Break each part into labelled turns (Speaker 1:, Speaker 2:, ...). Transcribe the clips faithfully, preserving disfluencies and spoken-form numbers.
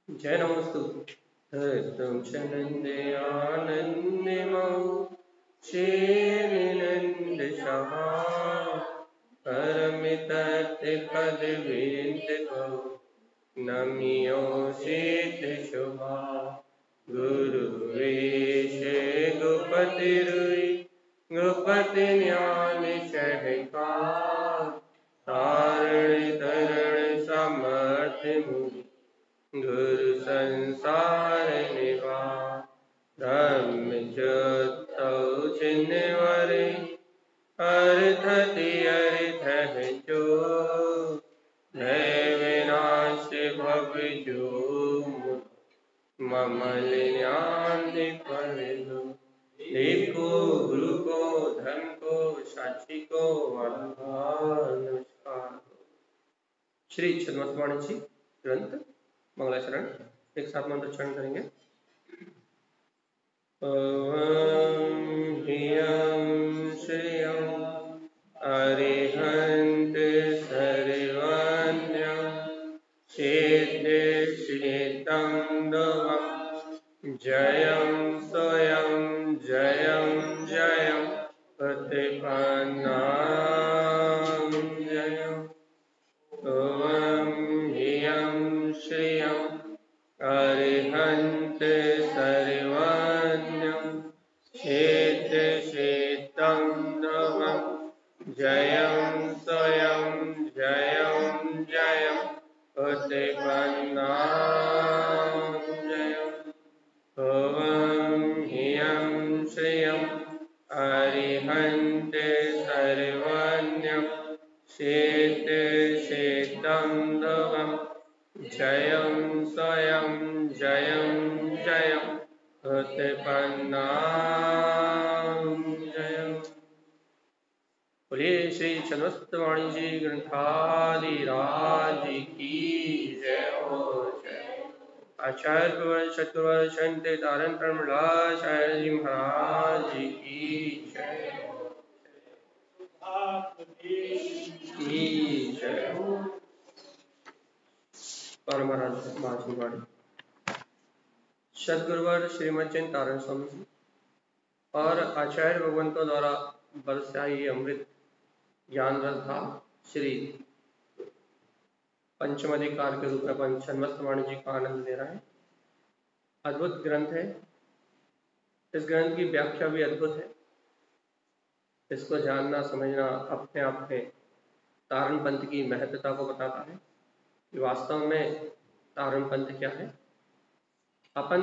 Speaker 1: जय नमस्तु धर्तुं च नन्दयानन्दमौ श्रीनिनन्दशः परमितत्पदविन्दकौ नम्योषितशुभा गुरुवेश गुपतिरुई गुपति ज्ञान सहकार तारण तरण समर्थ मुनि गुरु संसार निवा धर्म ज्योतौ चिन्हवरे अर्थति अर्थ है जो भय विनाश भव जो ममल ज्ञान पर लो देखो गुरु को धर्म को साक्षी को नमस्कार। श्री छद्मस्वाणी जी ग्रंथ मंगलाचरण एक साथ मंत्रोच्चारण करेंगे। ओम ह्रीं श्रीं अरिहंत सर्वज्ञं सिद्धिसिद्धं दवं जयं स्वयं जयं जयं प्रतिपन्नां जयम्। ओम ह्रीं श्रीं अरिहंत सर्वज्ञं सिद्धिसिद्धं दवं जयं स्वयं जयं जयं प्रतिपन्नां जयम्। ओम ह्रीं श्रीं अरिहंत सर्वज्ञं सिद्धिसिद्धं दवं जयं स्वयं जयं जयं प्रतिपन्नां जयम्। बोलिए श्री छद्मस्वाणी जी ग्रंथादिराज की जय हो जय। आचार्य प्रवर सतगुरु संत तारण प्रमलाचार्य जी महाराज की जय की जय। परम महाराज सदगुरुवर श्रीमद तारण स्वामी जी और आचार्य भगवंतों द्वारा बरसाई अमृत ज्ञान रस था श्री पंचम अधिकार के रूप में अपन छद्मस्वाणी जी का आनंद ले रहे हैं। अद्भुत ग्रंथ है। इस ग्रंथ की व्याख्या भी अद्भुत है। इसको जानना समझना अपने आप में तारण पंथ की महत्वता को बताता है कि वास्तव में तारण पंथ क्या है। अपन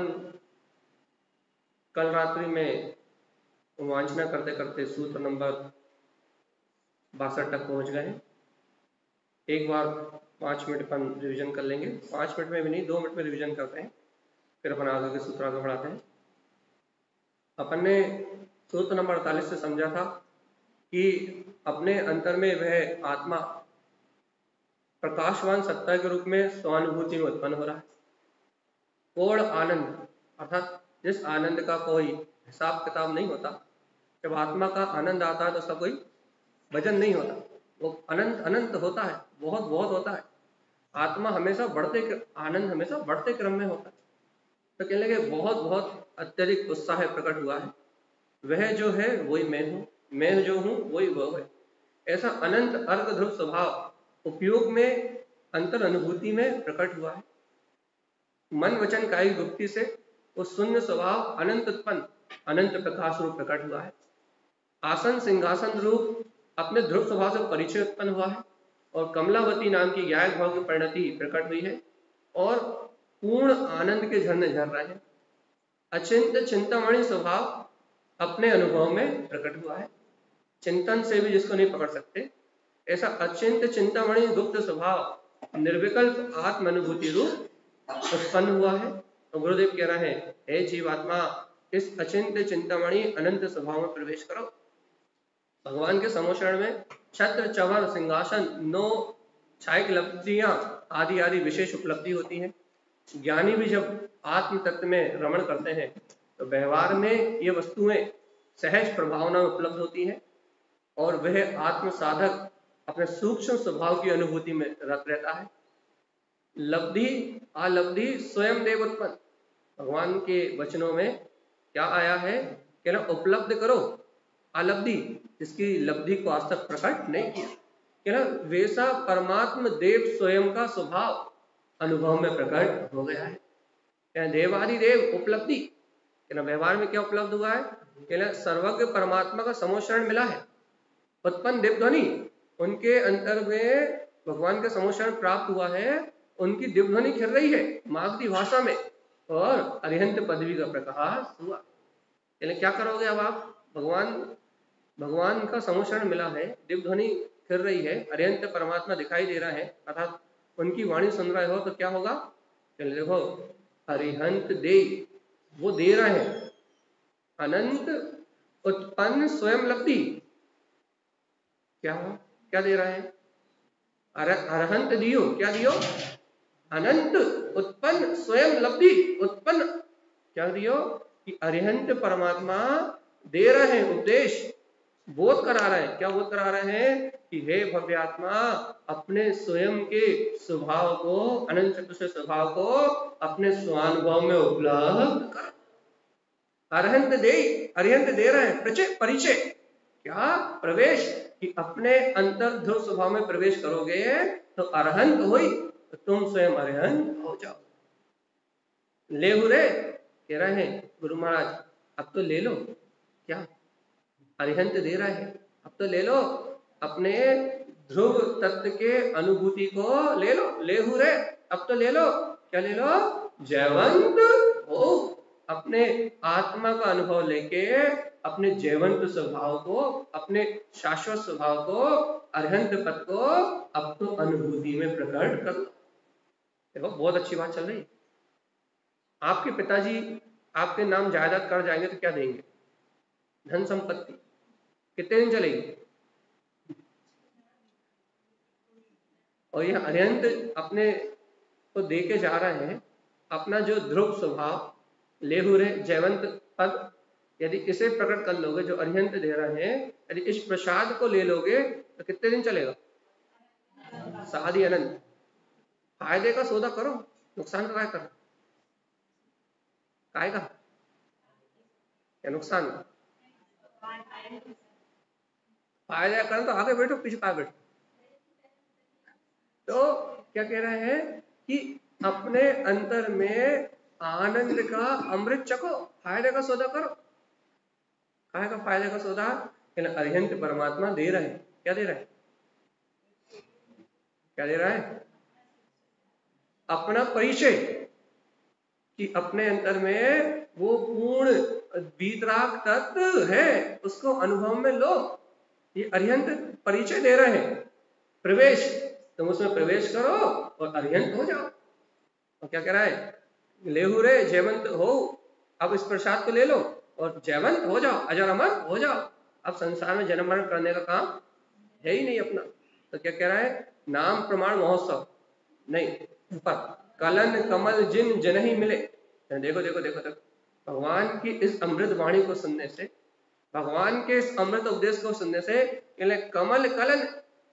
Speaker 1: कल रात्रि में वांचना करते करते सूत्र नंबर बासठ तक पहुंच गए। एक बार पाँच मिनट अपन रिवीजन कर लेंगे। पाँच मिनट में भी नहीं, दो मिनट में रिवीजन करते हैं, फिर अपन आगे के सूत्र आगे बढ़ाते हैं। अपन ने सूत्र नंबर अड़तालीस से समझा था कि अपने अंतर में वह आत्मा प्रकाशवान सत्ता के रूप में स्वानुभूति में उत्पन्न हो रहा है। पूर्ण आनंद अर्थात जिस आनंद का कोई हिसाब किताब नहीं होता। जब आत्मा का आनंद आता है तो उसका कोई वजन नहीं होता, वो अनंत अनंत होता है, बहुत बहुत होता है। आत्मा हमेशा बढ़ते, आनंद हमेशा बढ़ते क्रम में होता है। तो कहने लगे बहुत बहुत अत्यधिक उत्साह प्रकट हुआ है। वह जो है वही मैं हूँ, मैं जो हूँ वही वह है। ऐसा अनंत अर्क ध्रुव स्वभाव उपयोग में अंतर अनुभूति में प्रकट हुआ है। मन वचन कायिक गुप्ति से वो शून्य स्वभाव अनंत उत्पन्न अनंत प्रकाश रूप प्रकट हुआ है। आसन सिंहासन रूप अपने ध्रुव स्वभाव से परिचय उत्पन्न हुआ है और कमलावती नाम की गायक भाव की परिणति प्रकट हुई है और पूर्ण आनंद के झरने झर रहे हैं। अचिंत चिंतामणि स्वभाव अपने अनुभव में प्रकट हुआ है। चिंतन से भी जिसको नहीं पकड़ सकते, ऐसा अचिंत चिंतामणि गुप्त स्वभाव निर्विकल्प आत्म अनुभूति रूप उत्पन्न हुआ है। तो गुरुदेव कह रहे हैं, हे जीवात्मा, इस अचिंत चिंतामणि अनंत स्वभाव में प्रवेश करो। भगवान के समोषण में छत्र चवर सिंहासन नौ छायक लब्धियां आदि आदि विशेष उपलब्धि होती है। ज्ञानी भी जब आत्म तत्व में रमण करते हैं तो व्यवहार में ये वस्तुएं सहज प्रभावना उपलब्ध होती हैं और वह आत्म साधक अपने सूक्ष्म स्वभाव की अनुभूति में रत रहता है। लब्धि अलब्धि स्वयं देव उत्पन्न। भगवान के वचनों में क्या आया है कि ना उपलब्ध करो अलब्धि, जिसकी लब्धि को आज तक प्रकट नहीं किया, कि ना वैसा परमात्म देव स्वयं का स्वभाव अनुभव में प्रकट हो गया है। देवादि देव उपलब्धि कि ना व्यवहार में क्या उपलब्ध हुआ है कि ना सर्वज्ञ परमात्मा का समोषण मिला है। उत्पन्न दिव्य ध्वनि, उनके अंतर में भगवान का समोषण प्राप्त हुआ है, उनकी दिव्य ध्वनि खिल रही है मागधी भाषा में, और अरिहंत पदवी का प्रकाश हुआ। यानी क्या करोगे अब आप, भगवान भगवान का समोषण मिला है, दिव्य ध्वनि खिल रही है, अरिहंत परमात्मा दिखाई दे रहा है, अर्थात उनकी वाणी सुन रहे हो, तो क्या होगा, चलिए देखो, अरिहंत दे, वो दे रहे हैं, अनंत उत्पन्न स्वयं लब्धि, क्या क्या दे रहे हैं, अर, अरहंत दियो, क्या दियो, अनंत उत्पन्न स्वयं लब्धि, उत्पन्न क्या दियो कि अरिहंत परमात्मा दे रहे हैं उपदेश, बोध करा रहे हैं। क्या बोध करा रहे हैं कि हे भव्यात्मा, अपने स्वयं के स्वभाव को, अनंत चतुष्ट स्वभाव को अपने स्वानुभव में उपलब्ध कर। अरहंत दे, अरिहंत दे रहे हैं परिचय, परिचय क्या, प्रवेश, कि अपने अंतर ध्रुव स्वभाव में प्रवेश करोगे तो अरहंत हुई, तो तुम स्वयं अरहंत हो जाओ। ले रे कह रहे हैं गुरु महाराज, अब तो ले लो, क्या अरिहंत दे रहा है, अब तो ले लो, अपने ध्रुव तत्व के अनुभूति को ले लो, लेहु रे, अब तो ले लो, क्या ले लो, जयवंत हो, अपने आत्मा का अनुभव लेके अपने जयवंत स्वभाव को, अपने शाश्वत स्वभाव को, अरिहंत पद को अब तो अनुभूति में प्रकट कर लो। देखो बहुत अच्छी बात चल रही है। आपके पिताजी आपके नाम जायदाद कर जाएंगे तो क्या देंगे, धन संपत्ति, कितने दिन चलेगी, और यह अरिहंत अपने को दे के जा रहे हैं, अपना जो ध्रुव स्वभाव लेहुरे जयवंत पद, यदि इसे प्रकट कर लोगे, जो अरिहंत दे रहे हैं, यदि इस प्रसाद को ले लोगे तो कितने दिन चलेगा, सादी अनंत। फायदे का सौदा करो, नुकसान का काय करो, काय का या नुकसान का, फायदा करो तो आगे बैठो, पीछे काय बैठो। तो क्या कह रहे हैं कि अपने अंतर में आनंद का अमृत चखो, फायदे का सौदा करो। काय का फायदे का सौदा, अरिहंत परमात्मा दे रहे हैं, क्या दे रहे हैं, क्या दे रहा है, अपना परिचय, कि अपने अंतर में वो पूर्ण वीतराग तत्व है, उसको अनुभव में लो, ये अरिहंत परिचय दे रहे हैं, प्रवेश, तुम उसमें प्रवेश करो और अरिहंत हो जाओ। और क्या कह रहा है, लेहु रे जयवंत हो, अब इस प्रसाद को ले लो और जयवंत हो जाओ, अजर अमर हो जाओ, अब संसार में जन्म मरण करने का काम है ही नहीं अपना। तो क्या कह रहा है, नाम प्रमाण महोत्सव नहीं, पर कलन कमल जिन जन ही मिले। देखो देखो देखो देखो, भगवान की इस अमृत वाणी को सुनने से, भगवान के इस अमृत उपदेश को सुनने से, कमल कलन,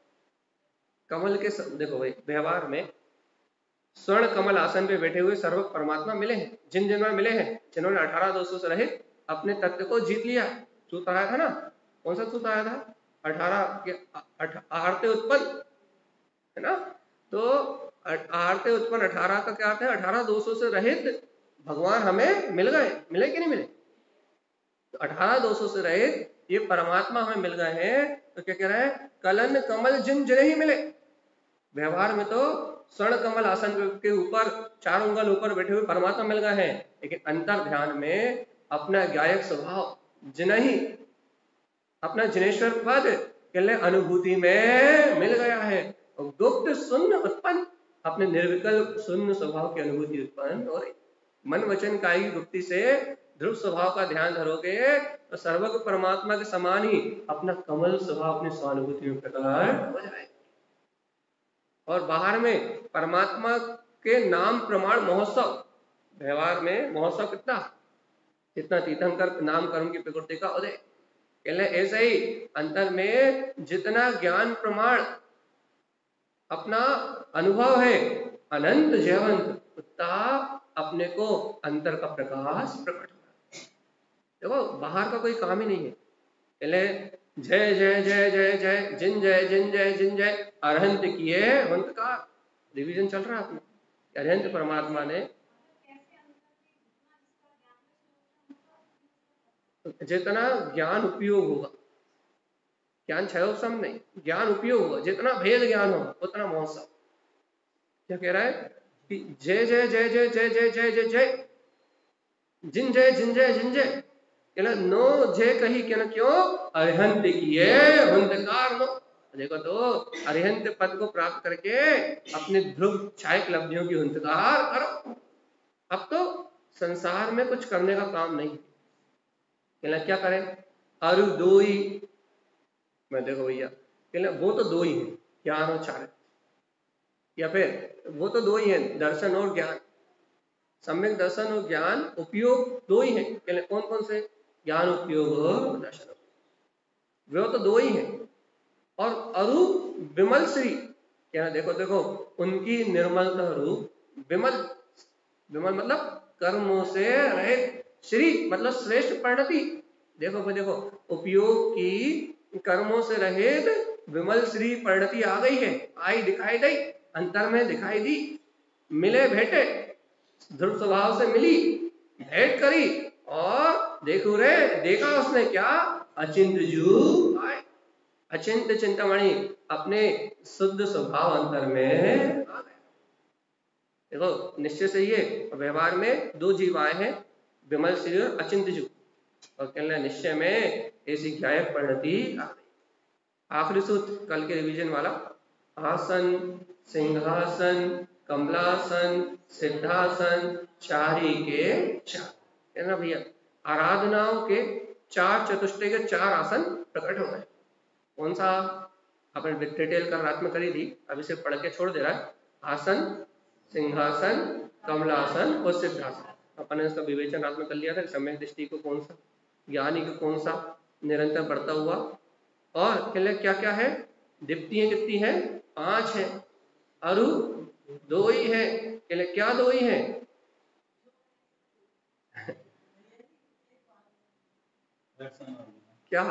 Speaker 1: कमल के देखो भाई व्यवहार में स्वर्ण कमल आसन पे बैठे हुए सर्व परमात्मा मिले हैं, जिन जिन में मिले हैं, जिन्होंने अठारह दोषों से रहित अपने तत्व को जीत लिया। सूत्र आया था ना, कौन सा सूत्र आया था, अठारह के आरते उत्पन्न है ना, तो आरते उत्पन्न अठारह का क्या अर्थ है, अठारह दोषों से रहित भगवान हमें मिल गए, मिले कि नहीं मिले, तो अठारह दोषों से रहित ये परमात्मा हमें मिल गए हैं। तो क्या कह रहा है, कलन कमल जिन जिन ही मिले। व्यवहार में तो स्वर्ण कमल आसन के ऊपर चार उंगल ऊपर बैठे हुए परमात्मा मिल गए हैं, लेकिन अंतर ध्यान में अपना गायक स्वभाव जिन ही, अपना जिनेश्वर पद के अनुभूति में मिल गया है, और गुप्त शून्य उत्पन्न, अपने निर्विकल्प शून्य स्वभाव की अनुभूति उत्पन्न हो रही। मन वचन कायी गुप्ति से ध्रुव स्वभाव का ध्यान धरोगे तो सर्वज्ञ परमात्मा के समान ही अपना कमल स्वभाव अपनी स्वानुभूति में प्रकट हो जाए। और बाहर में परमात्मा के नाम प्रमाण महोत्सव, व्यवहार में महोत्सव कितना, जितना तीर्थंकर नाम कर्म की प्रकृति का उदय, ऐसे ही अंतर में जितना ज्ञान प्रमाण अपना अनुभव है, अनंत जयवंत उत्ता अपने को अंतर का प्रकाश प्रकट हो रहा है। देखो बाहर का कोई काम ही नहीं है। पहले जय जय जय जय जय जिन जय जिन जय जिन जय अरहंत किए वंत का रिवीजन चल रहा है अपने। अरहंत परमात्मा ने जितना ज्ञान उपयोग होगा, ज्ञान क्षयोत्सम नहीं, ज्ञान उपयोग होगा, जितना भेद ज्ञान होगा उतना महोत्सव। क्या कह रहा है कि जय जय जय जय जय जय जय जय जय जिन जय जिन जय जिन जय कहना नो जय कही कहना क्यों अरिहंत किए हंतकार नो। देखो तो अरिहंत पद को प्राप्त करके अपने ध्रुव छायक लब्धियों की हंतकार करो। अब तो संसार में कुछ करने का काम नहीं। कहना क्या करें अरु दो ही, मैं देखो भैया कहना वो तो दो ही है ज्ञान और चारित्र, या फिर वो तो दो ही है दर्शन और ज्ञान। सम्यक दर्शन और ज्ञान उपयोग दो ही है। कहले कौन कौन से ज्ञान उपयोग और दर्शन, वो तो दो ही है। और अरूप विमल श्री क्या देखो देखो उनकी निर्मलता रूप विमल, विमल मतलब कर्मों से रहित, श्री मतलब श्रेष्ठ परिणति। देखो भाई देखो उपयोग की कर्मों से रहित विमल श्री परिणति आ गई है, आई दिखाई दी, अंतर में दिखाई दी, मिले भेटे ध्रुव स्वभाव से मिली, भेंट करी और देखो रे देखा उसने क्या अचिंत जू आए, अचिंत चिंतामणि अपने शुद्ध स्वभाव अंतर में आ गए। देखो निश्चय से ये व्यवहार में दो जीव आए हैं, विमल श्री और अचिंत जू, और कहना निश्चय में ऐसी ज्ञायक परिणति आ गई। आखिरी सूत्र कल के रिवीजन वाला, आसन सिंहासन कमलासन सिद्धासन चारी के चार, है ना भैया। आराधनाओं के चार चतुष्टय के चार आसन प्रकट हो गए। कौन सा अपन डिटेल कर रात में करी थी, अभी से पढ़ के छोड़ दे रहा है। आसन सिंहासन कमलासन और सिद्धासन अपन ने इसका विवेचन रात में कर लिया था। सम्यक दृष्टि को कौन सा, ज्ञानी को कौन सा निरंतर बढ़ता हुआ, और कहले क्या क्या है, दीप्तियां कितनी है पांच है, अरु दो ही है। कहले क्या दो ही है क्या,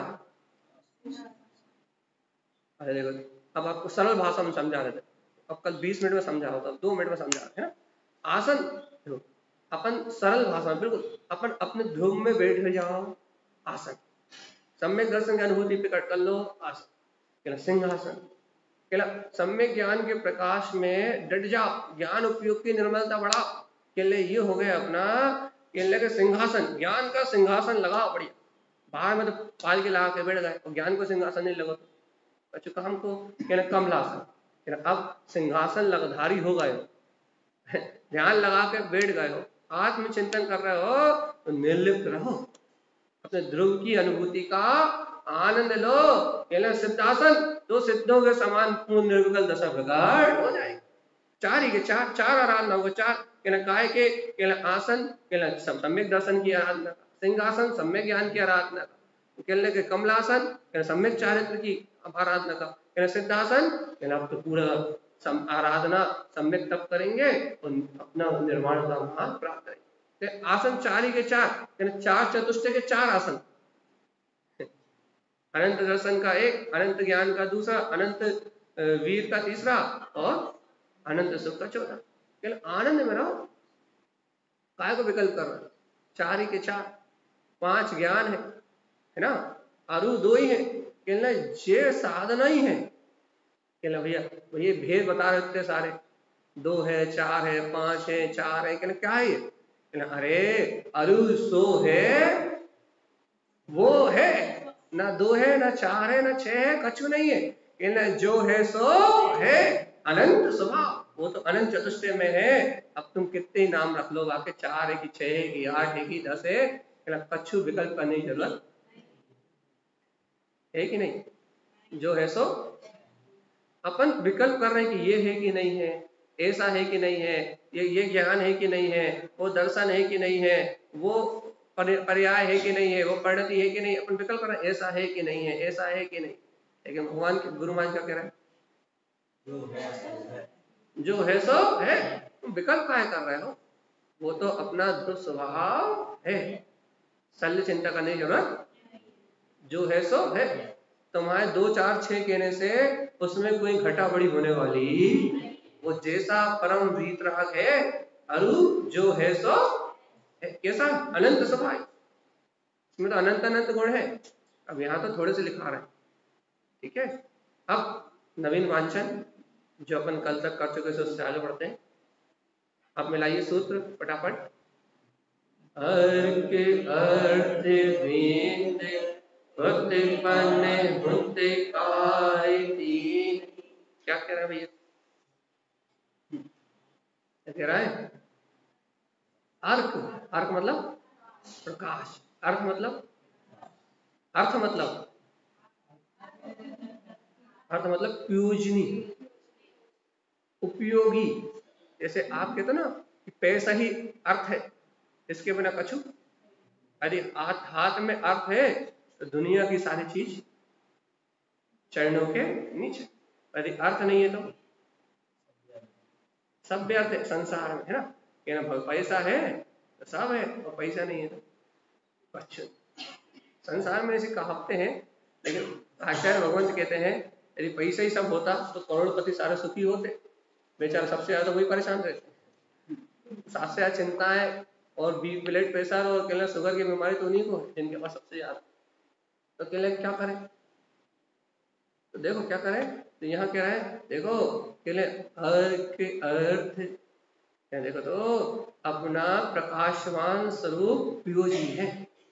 Speaker 1: अरे देखो अब आपको सरल भाषा में समझा रहे थे, अब कल बीस मिनट में समझा होता, दो मिनट में समझा रहे हैं। आसन देखो अपन सरल भाषा में बिल्कुल अपन अपने ध्रुव में बैठ जाओ, आसन सम्यक दर्शन की अनुभूति प्रकट कर लो, आसन। कहला सिंहासन, कहला सम्यक ज्ञान के प्रकाश में डट जाओ, ज्ञान उपयोग की निर्मलता बढ़ाओ। कहले ये हो गया अपना, कहले के सिंहासन, ज्ञान का सिंहासन लगाओ बढ़िया। बाहर में तो पाल के लगा के बैठ गए और ज्ञान को सिंहासन नहीं लगा तो अच्छा काम को। कहना कमलासन, कहना अब सिंहासन लगधारी हो गए हो, ध्यान लगा के बैठ गए हो, आत्मचिंतन कर रहे हो तो निर्लिप्त रहो, अपने ध्रुव की अनुभूति का आनंद लो। कहना सिद्धासन, दो सिद्धों के समान पूर्ण निर्विकल्प दशा प्रकट हो जाएगी। चार ही के चार चार आराधना होगा, चार कहना काय के, कहना आसन कहना सम्यक दर्शन की आराधना, सिंहासन सम्यक ज्ञान की आराधना, कहने के कमलासन कहना सम्यक चारित्र की आराधना का, कहना सिद्धासन कहना अब तो पूरा आराधना सम्यक तप करेंगे और अपना निर्वाण का महान प्राप्त करेंगे। आसन चार ही के चार, कहना चार चतुष्टय के चार आसन, अनंत दर्शन का एक, अनंत ज्ञान का दूसरा, अनंत वीर का तीसरा और अनंत सुख का चौथा। कहना आनंद में रहो, काय को विकल्प कर रहा है, चार ही के चार, पांच ज्ञान है है ना, अरु दो ही है। कहना ये साधना ही है। कहना भैया भैया भेद बता रहे थे सारे, दो है चार है पांच है चार है, कहना क्या है ये, कहना अरे अरु सो है वो है, ना दो है ना चार है ना छह है, कछु नहीं है। कहना जो है सो है अनंत स्वभाव, वो तो अनंत चतुष्टय में है। अब तुम कितने नाम रख लो, बाकी चार है कि छह है कि आठ है कि दस है, कहना कछु विकल्प करने की जरूरत है कि नहीं, जो है सो। अपन विकल्प कर रहे हैं कि ये है कि नहीं है, ऐसा है कि नहीं है, ये ये ज्ञान है कि नहीं है, वो दर्शन है कि नहीं है, वो पर्याय है कि नहीं है, वो परिणति है कि नहीं, अपन विकल्प कर रहे हैं ऐसा है कि नहीं है, ऐसा है कि नहीं। लेकिन भगवान के गुरु महाराज क्या कह रहे हैं, जो है सो है, तुम विकल्प काय कर रहे हो? वो तो अपना ध्रुव स्वभाव है, शल्य चिंता करने की जरूरत, जो है सो है। तुम्हारे दो चार छह कहने से उसमें कोई घटा बड़ी होने वाली, वो जैसा परम वीतराग है अरु जो है सो है, कैसा अनंत स्वभाव, इसमें तो अनंत अनंत गुण है। अब यहाँ तो थोड़े से लिखा रहे हैं, ठीक है। अब नवीन वांछन जो अपन कल तक कर चुके उससे आगे बढ़ते हैं। अब मिलाइए सूत्र फटाफट। अर्क अर्थ वेद उत्पन्न होते कार्य तीन। क्या कह रहा है भैया? क्या कह रहा है? अर्क, अर्क मतलब प्रकाश, अर्थ मतलब अर्थ मतलब अर्थ मतलब प्रयोजनी, उपयोगी। जैसे आप कहते ना कि पैसा ही अर्थ है, इसके बिना कछु, अरे हाथ हाथ में अर्थ है तो दुनिया की सारी चीज चरणों के नीचे, अरे अर्थ नहीं है तो सब व्यर्थ है संसार में, है ना। कहना पैसा है तो सब है, और पैसा नहीं है तो अच्छा। संसार में ऐसी कहावतें हैं, लेकिन आचार्य भगवंत कहते हैं यदि पैसा ही सब होता तो करोड़पति सारे सुखी होते, बेचारा सबसे ज्यादा वही परेशान रहते, सबसे ज्यादा चिंताएं और बी ब्लड प्रेशर और कहना शुगर की बीमारी तो उन्हीं को है जिनके पास सबसे ज्यादा। तो कहले क्या करें? तो देखो क्या करें, तो यहाँ कह रहा है देखो कहले अर्थ अर्थ क्या, देखो तो अपना प्रकाशवान स्वरूप प्रयोजनी है,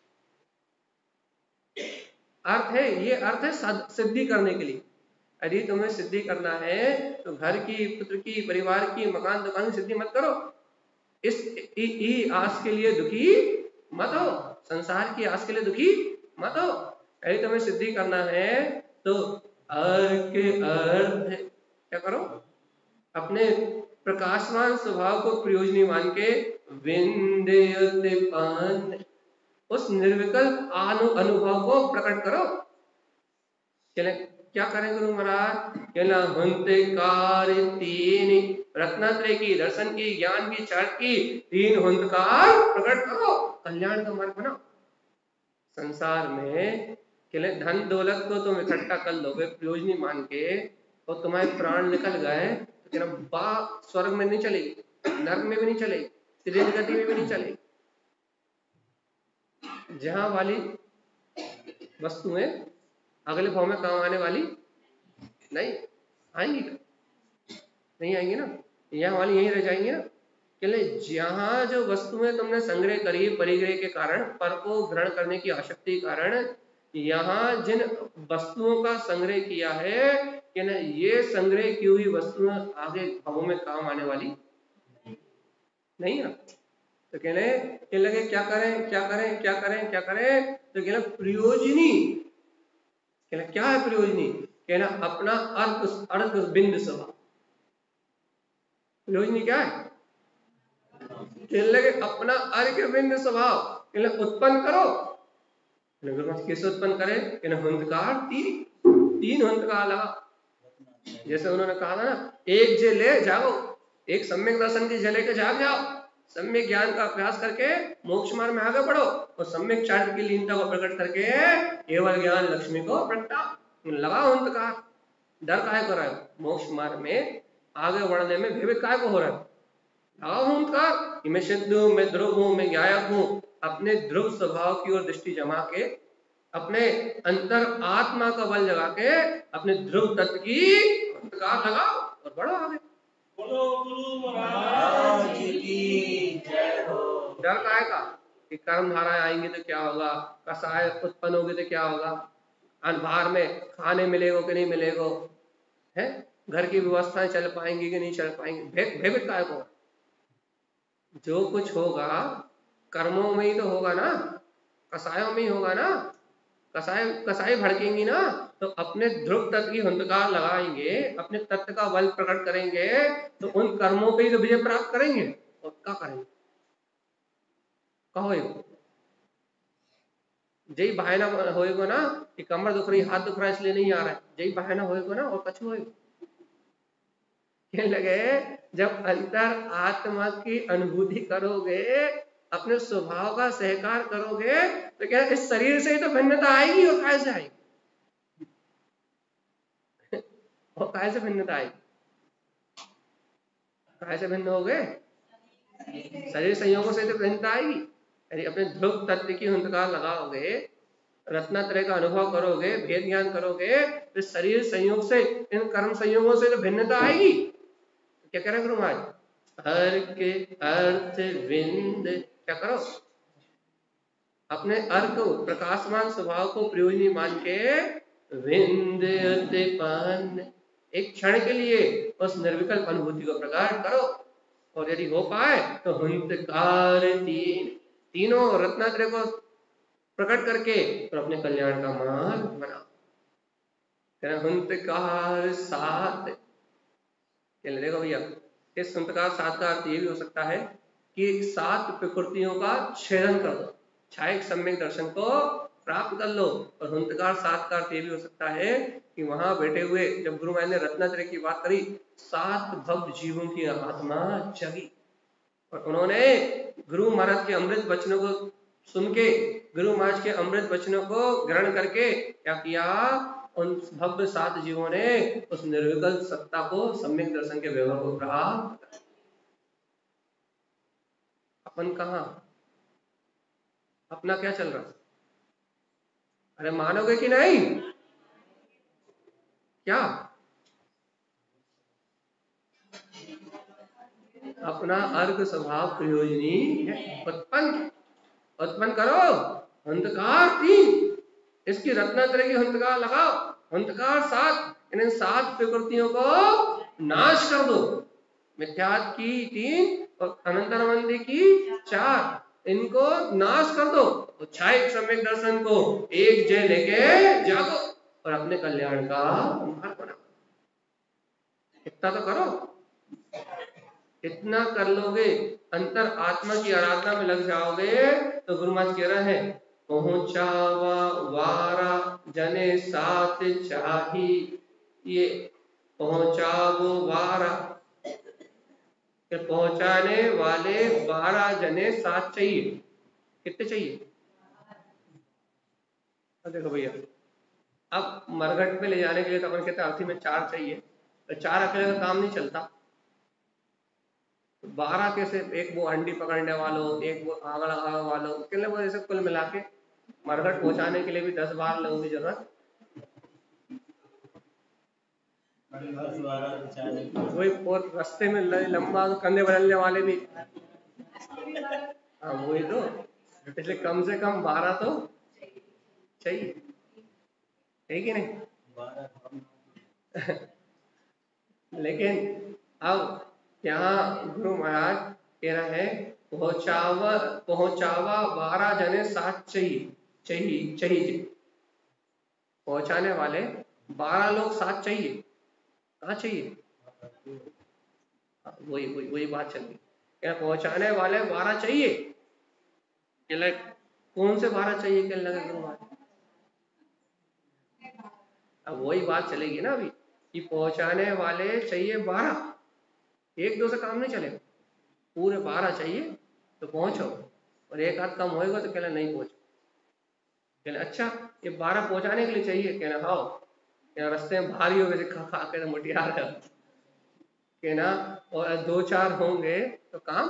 Speaker 1: अर्थ है, ये अर्थ है सिद्धि करने के लिए। यदि तुम्हें सिद्धि करना है तो घर की, पुत्र की, परिवार की, मकान दुकान की सिद्धि मत करो, इस ई, ई आस के लिए दुखी मत हो, संसार की आस के लिए दुखी मत हो। यदि तुम्हें सिद्धि करना है तो अर्थ अर्थ क्या करो, अपने प्रकाशवान स्वभाव को प्रयोजनी मान के विंदयते पान, उस निर्विकल्प अनुभव को प्रकट करो। चले क्या करें गुरु महाराज? कहना हंते कार्य तीन, रत्नात्रय की, दर्शन की, ज्ञान की, चार्ट की तीन हंतकार प्रकट करो, कल्याण का मार्ग बनाओ। संसार में कहले धन दौलत को तुम इकट्ठा कर लोगे प्रयोजनी मान के, और तुम्हारे प्राण निकल गए तो कहना बा स्वर्ग में नहीं चलेगी, नर्क में भी नहीं चलेगी, त्रिज गति में भी नहीं चलेगी। जहां वाली वस्तुएं अगले भाव में काम आने वाली नहीं आएंगी, नहीं आएंगी ना, यहाँ वाली यहीं रह जाएंगी ना। कहले जहां जो वस्तुएं तुमने संग्रह करी परिग्रह के कारण, पर को ग्रहण करने की आसक्ति के कारण, यहाँ जिन वस्तुओं का संग्रह किया है कि ना ये संग्रह की हुई वस्तुएं आगे भावों में काम आने वाली नहीं है। तो कहने के लगे क्या करें क्या करें क्या करें क्या करें, तो कहना प्रयोजनी, कहना क्या है प्रयोजनी? कहना अपना अर्थ अर्थ बिंद स्वभाव। प्रयोजनी क्या है? कहने लगे अपना अर्घ बिंद स्वभाव कहने उत्पन्न करो। कैसे उत्पन्न करे? कहने हंतकार तीन तीन हंतकार लगा, जैसे उन्होंने कहा था ना, एक जे ले जाओ, एक सम्यक दर्शन की जले के जाग जाओ, सम्यक ज्ञान का अभ्यास करके मोक्ष मार्ग में आगे बढ़ो, और सम्यक चारित्र की लीनता को प्रकट करके केवल ज्ञान लक्ष्मी को प्रगटाओ। लगाओ हंतकार, डर काहे कर रहे हो? मोक्ष मार्ग में आगे बढ़ने में भयभीत काहे को हो रहा है? लगाओ हंतकार कि मैं सिद्ध हूं, मैं ध्रुव हूं, मैं ज्ञायक हूं। अपने ध्रुव स्वभाव की ओर दृष्टि जमा के, अपने अंतर आत्मा का बल जगा के अपने ध्रुव तत्व की हंतकार लगाओ और बढ़ो आगे। बोलो गुरु महाराज की जय हो। डर काहे का कि कर्म धाराएं आएंगी तो क्या होगा, कसाय उत्पन्न होगी तो क्या होगा, बाहर में खाने मिलेगा कि नहीं मिलेगा, है घर की व्यवस्थाएं चल पाएंगी कि नहीं चल पाएंगी, भयभीत काहे को? जो कुछ होगा कर्मों में ही तो होगा ना, कसायों में ही होगा ना। कसाई कसाई भड़केंगी ना तो अपने ध्रुव तत्व की हंतकार लगाएंगे, अपने तत्व का बल प्रकट करेंगे, तो उन कर्मों पे ही तो विजय प्राप्त करेंगे। और क्या करेंगे? कहो जय बहाना होएगा ना कि कमर दुख रही, हाथ दुख रहा है इसलिए नहीं आ रहा है, जय बहाना होएगा ना, और कछु होएगा कहने लगे जब अंतर आत्मा की अनुभूति करोगे, अपने स्वभाव का सहकार करोगे, तो क्या इस शरीर से ही तो भिन्नता आएगी। और काय से आएगी? और काय से भिन्नता आएगी? काय से भिन्न हो गए? शरीर संयोगों से तो भिन्नता आएगी। यदि अपने ध्रुव तत्व की हुंकार लगाओगे, रत्नात्रय का अनुभव करोगे, भेद ज्ञान करोगे, तो शरीर संयोग से, इन कर्म संयोगों से तो भिन्नता आएगी। क्या कह रहे गुरु महाराज? हर के अर्थ विंद, क्या करो? अपने अर्थ को, प्रकाशमान स्वभाव को प्रयोजनी मान के विंद पान, एक क्षण के लिए उस निर्विकल्प अनुभूति को प्रकट करो। और यदि हो पाए तो हुंकार तीन, तीनों रत्नात्रय को प्रकट करके और अपने कल्याण का मार्ग बनाओ। हुंकार सात, देखो भैया, इस हुंकार सात का अर्थ ये भी हो सकता है कि सात प्रकृतियों का छेदन कर दो, छायक सम्यक दर्शन को प्राप्त कर लो। और हुंकार सात का अर्थ ये भी हो सकता है कि वहां बैठे हुए जब गुरु महाराज ने रत्नात्रय की बात करी, सात भक्त जीवों की आत्मा जगी और उन्होंने गुरु महाराज के अमृत वचनों को सुन के, गुरु महाराज के अमृत वचनों को ग्रहण करके क्या किया? उन भव्य सात जीवों ने उस निर्विकल्प सत्ता को, सम्यक दर्शन के व्यवहार को प्राप्त। अपन कहा? अपना क्या चल रहा? अरे मानोगे कि नहीं? क्या अपना अर्घ स्वभाव प्रयोजनी है, उत्पन्न उत्पन्न करो। हंतकार तीन, इसकी रत्नात्रय की हंतकार लगाओ। हंतकार सात, इन सात प्रकृतियों को नाश कर दो। मिथ्यात्व की तीन और अनंतरमंदी की चार, इनको नाश कर दो। तो छायक सम्यक दर्शन को एक जय लेके जागो और अपने कल्याण का मार्ग बनाओ। इतना तो करो। इतना कर लोगे, अंतर आत्मा की आराधना में लग जाओगे, तो गुरु महाराज कह रहे हैं पहुंचावा वारा जने साथ चाही, ये पहुंचावो वारा, पहुंचाने वाले बारह जने साथ चाहिए। कितने चाहिए? देखो भैया, अब मरघट पे ले जाने के लिए तो अपन कहते हैं अर्थी में चार चाहिए, तो चार अकेले का काम नहीं चलता। बारह के से एक वो हंडी पकड़ने वालों, एक वो आग लगाने वालों, कितने वो ऐसे कुल मिला के मरघट पहुंचाने के लिए भी दस बार लोगों की जरूरत। वही और रास्ते में लंबा तो कंधे बदलने वाले भी, हाँ वही तो, इसलिए कम से कम बारह तो चाहिए, है कि नहीं? लेकिन अब यहाँ गुरु महाराज कह रहे हैं पहुंचावा पहुंचावा बारह जने साथ चाहिए चाहिए चाहिए पहुंचाने वाले बारह लोग साथ चाहिए। कहाँ चाहिए? वही वही वही बात चल रही है, पहुंचाने वाले बारह चाहिए। कौन से बारह चाहिए? क्या लगे गुरु महाराज? अब वही बात चलेगी ना अभी कि पहुंचाने वाले चाहिए बारह, एक दो से काम नहीं चलेगा, पूरे बारह चाहिए तो पहुंचो। और एक आध कम होएगा तो कहना नहीं पहुंचो। कहना अच्छा ये बारह पहुंचाने के लिए चाहिए? कहना हाँ, कहना रास्ते में भारी हो गए खा खा के मोटियार है, कहना और दो चार होंगे तो काम,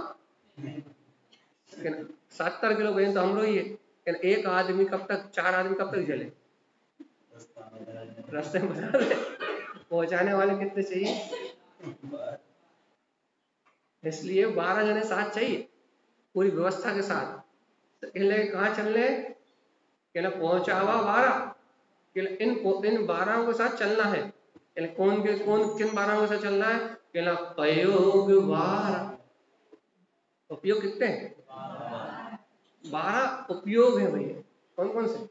Speaker 1: कहना सत्तर किलो वजन तो हम लोग ही है, कहना एक आदमी कब तक, चार आदमी कब तक जले? रास्ते में बता दे पहुंचाने वाले कितने चाहिए? इसलिए बारह जने साथ चाहिए पूरी व्यवस्था के साथ। तो कहाँ चलने? कहना पहुंचावा बारह, इन इन बारह के साथ चलना है। कौन के कौन किन बारह के साथ चलना है? कहना प्रयोग बारह, उपयोग कितने? बारह उपयोग है भैया। कौन कौन से?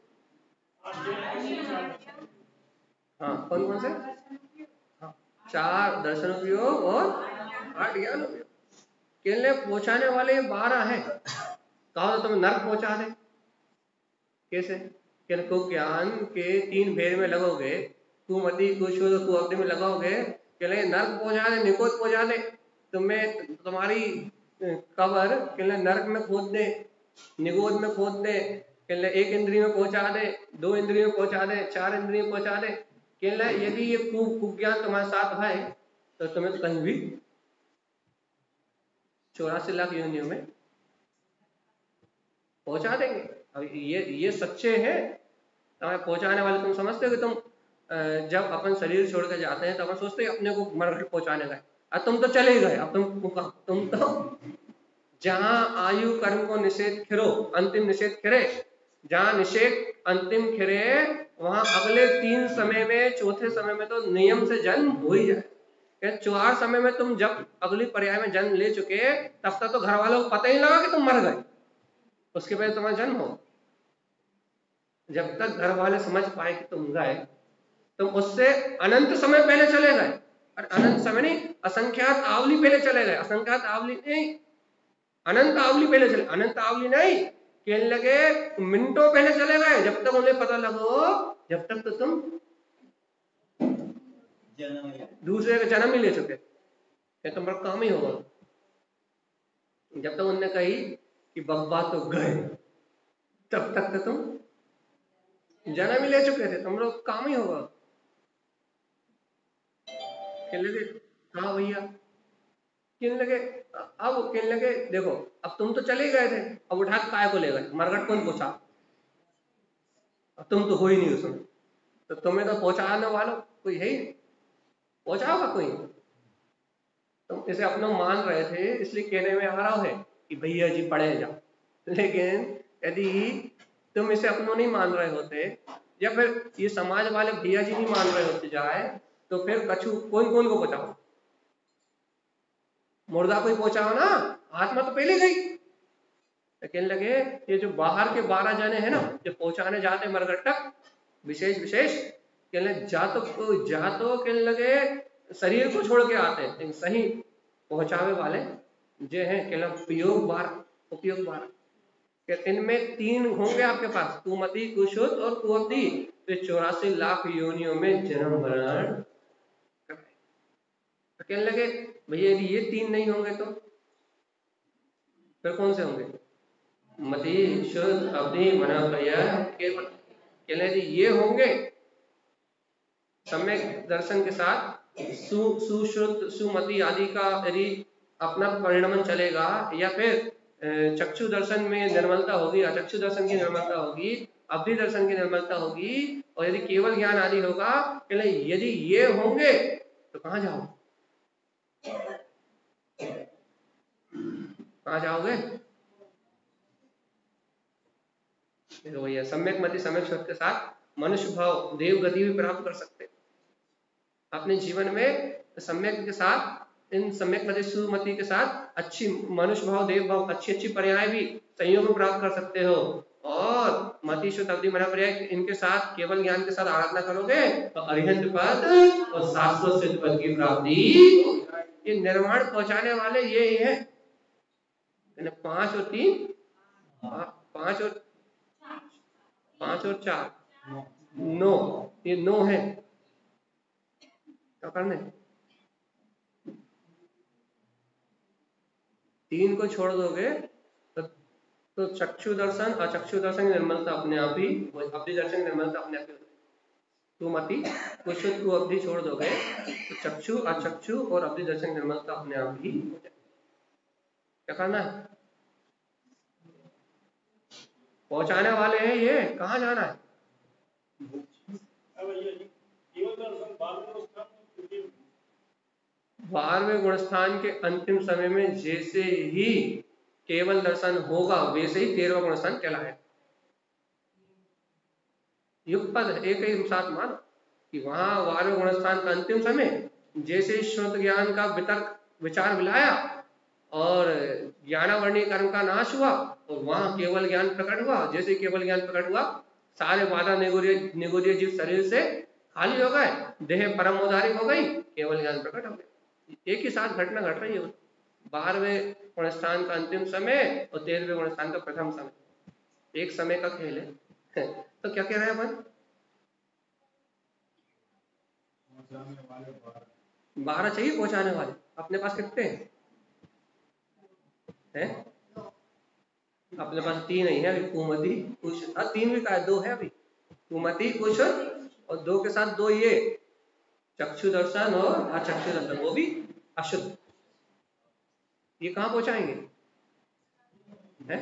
Speaker 1: हाँ कौन कौन से? हाँ चार दर्शन उपयोग और आठ ज्ञान उपयोग। कहने पहुंचाने वाले बारह है, कहा तो तुम नर्क पहुंचा दे। कैसे? कहने को ज्ञान के तीन भेद में लगोगे, कुमति कुशोध कुअब्धि में लगाओगे के लिए नर्क पहुंचा दे, निकोद पहुंचा दे, तुम्हें तुम्हारी कबर के लिए नर्क में खोद दे, निगोद में खोद दे, के लिए एक इंद्रिय में पहुंचा दे, दो इंद्रिय में पहुंचा दे, चार इंद्रिय में पहुंचा दे, के लिए यदि ये कुज्ञान तुम्हारे साथ है तो तुम्हें तो कहीं भी चौरासी लाख योनियों में पहुंचा देंगे। अब ये ये सच्चे हैं तुम्हें पहुंचाने वाले। तुम समझते हो कि तुम जब अपन शरीर छोड़ कर जाते हैं तो अपन सोचते हैं अपने को मरघट पहुंचाने का, अब तुम तो चले गए, अब तुम तुम तो जहां आयु कर्म को निषेध खिरो, अंतिम निषेध खिरे, जहां निषेध अंतिम खिरे वहां अगले तीन समय में, चौथे समय में तो नियम से जन्म हो ही जाए। चार समय में तुम जब अगली पर्याय में जन्म ले चुके तब तक तो घर वालों को पता ही लगा कि तुम मर गए, उसके पहले तुम्हारा जन्म हो। जब तक घर वाले समझ पाए कि तुम गए, तुम उससे अनंत समय पहले चले गए। और अनंत समय नहीं, असंख्यात आवली पहले चले गए। असंख्यात आवली नहीं, अनंत आवली पहले चले। अनंत आवली नहीं, कहने लगे मिनटों पहले चले गए। जब तक उन्हें पता लगो, जब तक तो तुम दूसरे का जन्म ही ले चुके, तुम्हारा काम ही होगा। जब तक उन्होंने कही कि बब्बा तो गए, तब तक तो तुम जन्म ही ले चुके थे, तुम लोग काम ही होगा। कहने लगे हाँ भैया, कहने लगे अब कहने लगे देखो अब तुम तो चले गए थे, अब उठा के काय को ले गए, मरघट कौन पहुंचा, अब तुम तो हो ही नहीं उसमें, तो तुम्हें तो पहुंचाने वालों कोई है ही, पहुंचाओगा कोई। तुम इसे अपना मान रहे थे इसलिए कहने में आ रहा है कि भैया जी पढ़े जाओ, लेकिन यदि तुम इसे अपनों नहीं मान रहे होते या फिर ये समाज वाले भैया जी नहीं मान रहे होते जाए, तो फिर कछु कौन कौन को पहुंचाओ, मुर्दा को ही पहुंचाओ ना, आत्मा तो पहले गई। तो कहने लगे ये जो बाहर के बारह जने हैं ना जो पहुंचाने जाते मरघट तक, विशेष विशेष कहने लगे जा तो जा तो कहने लगे शरीर को छोड़ के आते हैं, लेकिन सही पहुंचावे वाले जो हैं कहना उपयोग बारह, उपयोग बारह। इनमें तीन होंगे आपके पास, कुमति, कुशुद्ध और कुअब्धि, तो चौरासी लाख योनियों में जन्म मरण। तो कहने लगे भैया यदि ये तीन नहीं होंगे तो फिर कौन से होंगे, मति, शुद्ध, अवधि, मनोप्रय, केवल। कहने लगे ये होंगे सम्यक दर्शन के साथ, सु सुश्रुत सुमति आदि का यदि अपना परिणमन चलेगा, या फिर चक्षु दर्शन में निर्मलता होगी, अचक्षु दर्शन की निर्मलता होगी, अवधि दर्शन की निर्मलता होगी, और यदि केवल ज्ञान आदि होगा, कहले यदि ये होंगे तो कहां जाओ, कहां जाओगे। देखो भैया सम्यक मति सम्यक शुद्ध के साथ मनुष्य भाव देव गति भी प्राप्त कर सकते अपने जीवन में। सम्यक के साथ, इन सम्यक मति सुमति के साथ अच्छी मनुष्य भाव देव भाव अच्छी अच्छी पर्याय भी संयोग में प्राप्त कर सकते हो, और मति शुद्ध अवधि मना पर्याय इनके साथ केवल ज्ञान के साथ आराधना करोगे तो अरिहंत पद और शाश्वत सिद्ध पद की प्राप्ति। ये निर्माण पहुंचाने वाले ये ही है, पांच और तीन, पांच और पांच और चार नौ, ये नौ है। क्या करने, तीन को छोड़ दोगे तो, तो चक्षु दर्शन अचक्षु दर्शन की निर्मलता अपने आप ही, अवधि दर्शन की निर्मलता अपने आप ही। तुम अति कुशुद्ध को अवधि छोड़ दोगे तो चक्षु अचक्षु और अवधि दर्शन की निर्मलता अपने आप ही हो जाए। क्या करना है, पहुंचाने वाले हैं ये, कहां जाना है। बारहवें गुणस्थान के अंतिम समय में जैसे ही केवल दर्शन होगा वैसे ही तेरहवा गुणस्थान कहलाएगा। युगपद एक ही साथ मानो कि वहां बारहवें गुणस्थान का अंतिम समय जैसे शुद्ध ज्ञान का वितर्क विचार मिलाया और ज्ञानावर्णीय कर्म का नाश हुआ और वहां केवल ज्ञान प्रकट हुआ, जैसे केवल ज्ञान प्रकट हुआ सारे बाधा निगोरिय निगोरिय जीव शरीर से खाली हो गए, देह परम उदारी हो गई, केवल ज्ञान प्रकट हो गया। एक ही साथ घटना घट रही है, बारहवें गुणस्थान का अंतिम समय और तेरहवें गुणस्थान का प्रथम समय, एक समय का खेल है। तो क्या कह रहे हैं अपन, बारह चाहिए पहुंचाने वाले, अपने पास कितने हैं? हैं? अपने पास तीन ही है अभी, कुमति कुश, हाँ तीन भी का है, दो है अभी, कुमति कुश और दो के साथ दो ये चक्षु दर्शन और अचक्षु दर्शन, वो भी अशुद्ध। ये कहाँ पहुंचाएंगे? है?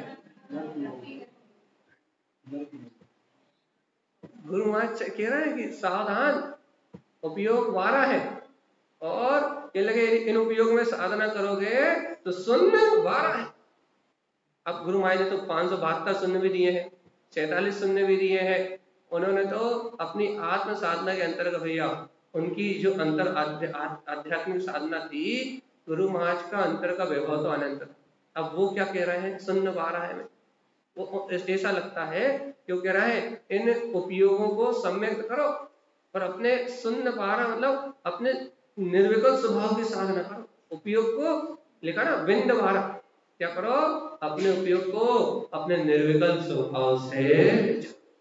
Speaker 1: गुरु महाराज कह रहे हैं कि सावधान, उपयोग बारह है और ये लगे इन उपयोग में साधना करोगे तो शून्य बारह है। अब गुरु महाराज ने तो पांच सौ बहत्तर शून्य भी दिए हैं, सैतालीस शून्य भी दिए हैं। उन्होंने तो अपनी आत्म साधना के अंतर्गत भैया उनकी जो अंतर आध्यात्मिक साधना थी, गुरु महाराज का अंतर का वैभव तो अनंत था। अब वो क्या कह रहे हैं? शून्य बारह है में वो ऐसा लगता है क्यों कह रहा है इन उपयोगों को सम्यक करो और अपने शून्य बारह मतलब अपने निर्विकल्प स्वभाव की साधना करो। उपयोग को लिखा ना विंद बारह, क्या करो? अपने उपयोग को अपने निर्विकल्प स्वभाव से।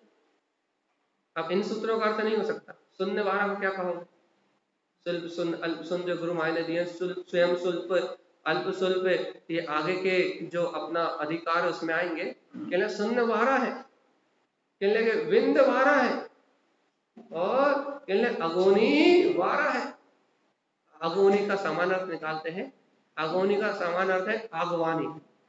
Speaker 1: अब इन सूत्रों का अर्थ नहीं हो सकता। शून्य बारह को क्या कहोगे? शुल्प शून्य अल्प शून्य जो गुरु महाराज ने दिए, स्वयं शुल्प अल्प शुल्प, ये आगे के जो अपना अधिकार उसमें आएंगे। कहने शून्य बारह है, कहने के विंद बारह है और कहने अगोनी बारह है। अगोनी का समान अर्थ निकालते हैं, अगोनी का समान अर्थ है आगवानी।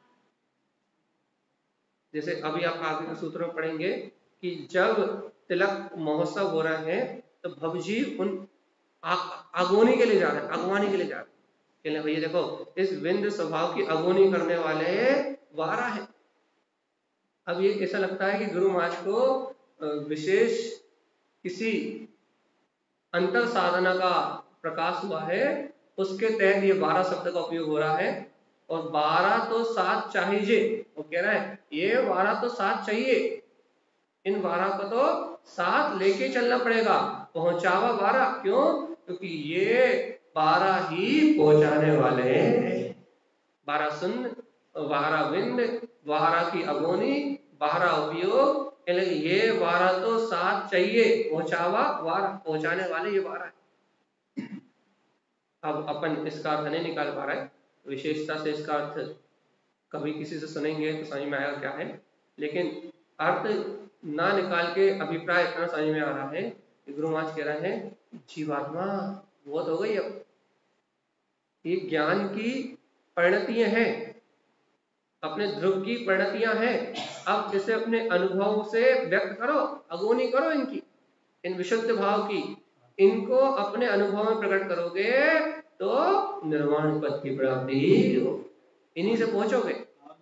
Speaker 1: जैसे अभी आप आगे के सूत्र में पढ़ेंगे कि जब तिलक महोत्सव हो रहे हैं तो भवजी उन अगोनी के लिए जा रहे हैं, अगवानी के लिए जा रहे हैं। कहने भैया देखो इस विंद स्वभाव की अगोनी करने वाले बारह है। अब ये ऐसा लगता है कि गुरु महाराज को विशेष किसी अंतर साधना का प्रकाश हुआ है, उसके तहत ये बारह शब्द का उपयोग हो रहा है। और बारह तो सात चाहिए, वो कह रहा है ये बारह तो सात चाहिए, इन बारह को तो साथ लेके चलना पड़ेगा, पहुंचावा बारह। क्यों? क्योंकि ये बारह ही पहुंचाने वाले हैं। बारह शून्य, बारह विंद, बारह की अगोनी, बारह उपयोग, ये बारह तो साथ चाहिए, पहुंचावा बारह, पहुंचाने वाले ये बारह है। अब अपन इसका अर्थ नहीं निकाल पा रहे, विशेषता से इसका अर्थ कभी किसी से सुनेंगे तो समझ में आएगा क्या है, लेकिन अर्थ ना निकाल के अभिप्राय इतना समझ में आ रहा है कि गुरु महाराज कह रहे हैं जीवात्मा बहुत हो गई, अब ये ज्ञान की परिणतियां हैं, अपने ध्रुव की परिणतियां हैं। अब इसे अपने अनुभव से व्यक्त करो, अगोनी करो इनकी, इन विशुद्ध भाव की, इनको अपने अनुभव में प्रकट करोगे तो निर्वाण पद की प्राप्ति हो, इन्हीं से पहुंचोगे।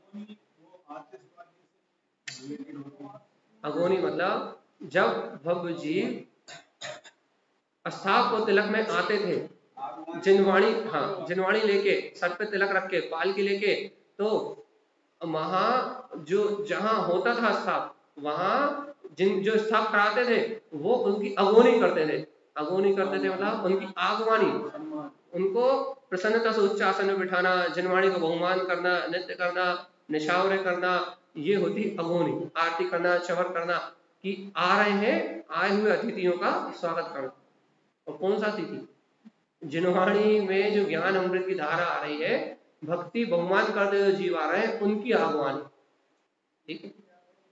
Speaker 1: अगोनी मतलब जब भव्य जीव अस्थाप को तिलक में आते थे, जिनवाणी, हाँ जिनवाणी लेके, सर पे तिलक रख के, पाल के लेके, तो वहां जो जहां होता था स्थाप, वहां जिन जो स्थाप कराते थे वो उनकी अगोनी करते थे। अगोनी करते थे मतलब उनकी आगवानी, उनको प्रसन्नता से उच्च आसन में बिठाना, जिनवाणी को बहुमान करना, नृत्य करना, निशावरे करना, ये होती अगोनी। आरती करना, चवर करना कि आ रहे हैं, आए हुए अतिथियों का स्वागत करना। और कौन सा अतिथि? जिनवाणी में जो ज्ञान अमृत की धारा आ रही है, भक्ति बहुमान करते हुए जीव आ रहे हैं, उनकी आगवानी। ठीक है,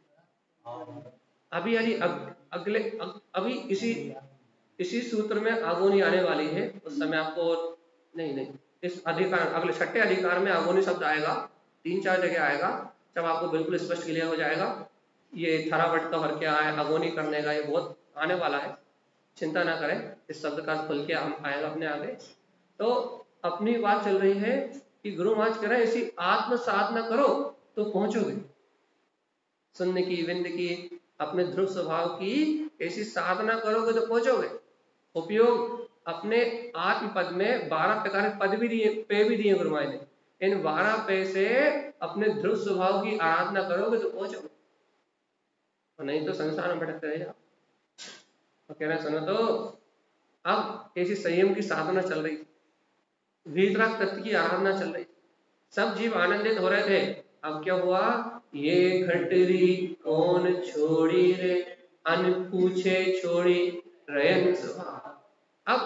Speaker 1: अभी अभी अग, अगले अग, अभी इसी इसी सूत्र में आगोनी आने वाली है, उस समय आपको नहीं नहीं इस अधिकार अगले छठे अधिकार में आगोनी शब्द आएगा, तीन चार जगह आएगा, जब आपको बिल्कुल स्पष्ट क्लियर हो जाएगा ये थरावट का हर क्या है, आगोनी करने का, ये बहुत आने वाला है, चिंता ना करें, इस शब्द का खुल के आएगा अपने आगे। तो अपनी बात चल रही है कि गुरु महाराज कह रहे हैं इसी आत्म साधना करो तो पहुंचोगे, सुनने की, विंद की, अपने ध्रुव स्वभाव की ऐसी साधना करोगे तो पहुंचोगे। उपयोग अपने आत्म पद में बारह प्रकार के पद भी दिए, पे भी दिए गुरु महाराज ने, इन बारह पे से अपने ध्रुव स्वभाव की आराधना करोगे तो पहुंचोगे, और नहीं तो संसार में भटकते रह जाओ। तो कह रहे सुनो, तो अब ऐसी संयम की साधना चल रही, वीतराग तत्व की आराधना चल रही, सब जीव आनंदित हो रहे थे। अब क्या हुआ? ये खटरी कौन छोड़ी रे, अन पूछे छोड़ी रयन स्वभाव। अब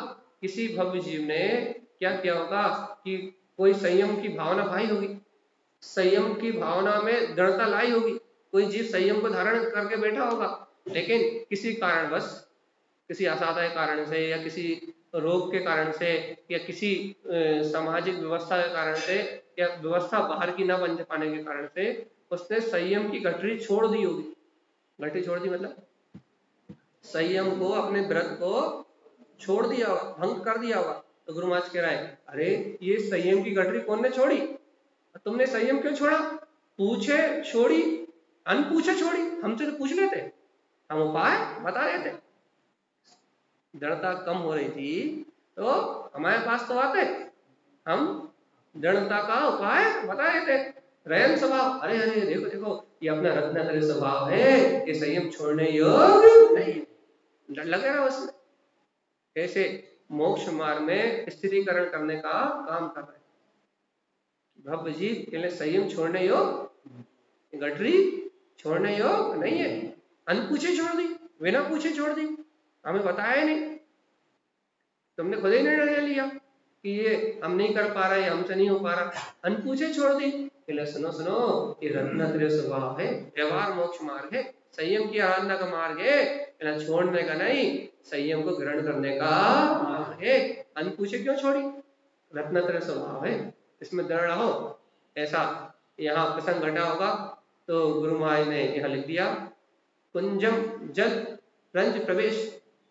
Speaker 1: किसी भव्य जीव ने क्या किया होगा कि कोई संयम की भावना पाई होगी, संयम की भावना में दृढ़ता लाई होगी, कोई जीव संयम को धारण करके बैठा होगा, लेकिन किसी कारणवश, किसी असाधारण कारण से या किसी रोग के कारण से या किसी सामाजिक व्यवस्था के कारण से या व्यवस्था बाहर की ना बन पाने के कारण से उसने संयम की गठरी छोड़ दी होगी। गठरी छोड़ दी मतलब संयम को, अपने व्रत को छोड़ दिया होगा, भंग कर दिया होगा। तो गुरु महाराज कह रहा है, अरे ये संयम की गठरी कौन ने छोड़ी, तुमने संयम क्यों छोड़ा? पूछे छोड़ी, अनपूछे छोड़ी। हमसे तो पूछ लेते, हम उपाय बता रहे थे। दृढ़ता कम हो रही थी तो हमारे पास तो आते, हम दृढ़ता का उपाय बता रहे थे। रयन स्वभाव, अरे अरे देखो देखो ये अपना रत्नाकर स्वभाव है, ये संयम छोड़ने योग्य नहीं है, डर लगे रहा उसमें। ऐसे मोक्ष मार्ग में स्थिरीकरण करने का काम कर रहे हैं। भव्य जीव के लिए संयम छोड़ने योग्य, गठरी छोड़ने योग्य नहीं है। अनपूछे छोड़ दी, बिना पूछे छोड़ दी, हमें बताया नहीं, तुमने खुद ही निर्णय लिया कि ये हम नहीं कर पा रहे, हमसे नहीं हो पा रहा, अनपूछे छोड़ दी। सुनो सुनो, ये रत्नात्रय स्वभाव है, व्यवहार मोक्ष मार्ग है, संयम की आराधना का मार्ग है, छोड़ने का नहीं, संयम को ग्रहण करने का मार्ग है। अनपूछे क्यों छोड़ी? रत्नात्रय स्वभाव है, इसमें दृढ़ रहो। ऐसा यहाँ प्रसंग घटा होगा तो गुरु महाराज ने यहाँ लिख दिया, कुंजम जल रंज प्रवेश।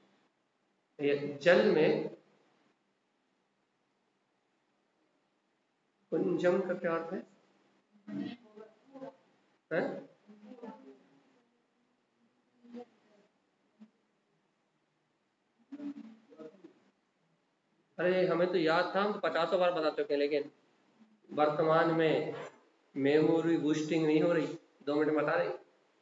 Speaker 1: जल में कुंजम का क्या अर्थ है? है? अरे हमें तो याद था, हम पचासों बार बता चुके, लेकिन वर्तमान में मेमोरी बूस्टिंग नहीं हो रही, दो मिनट बता रही।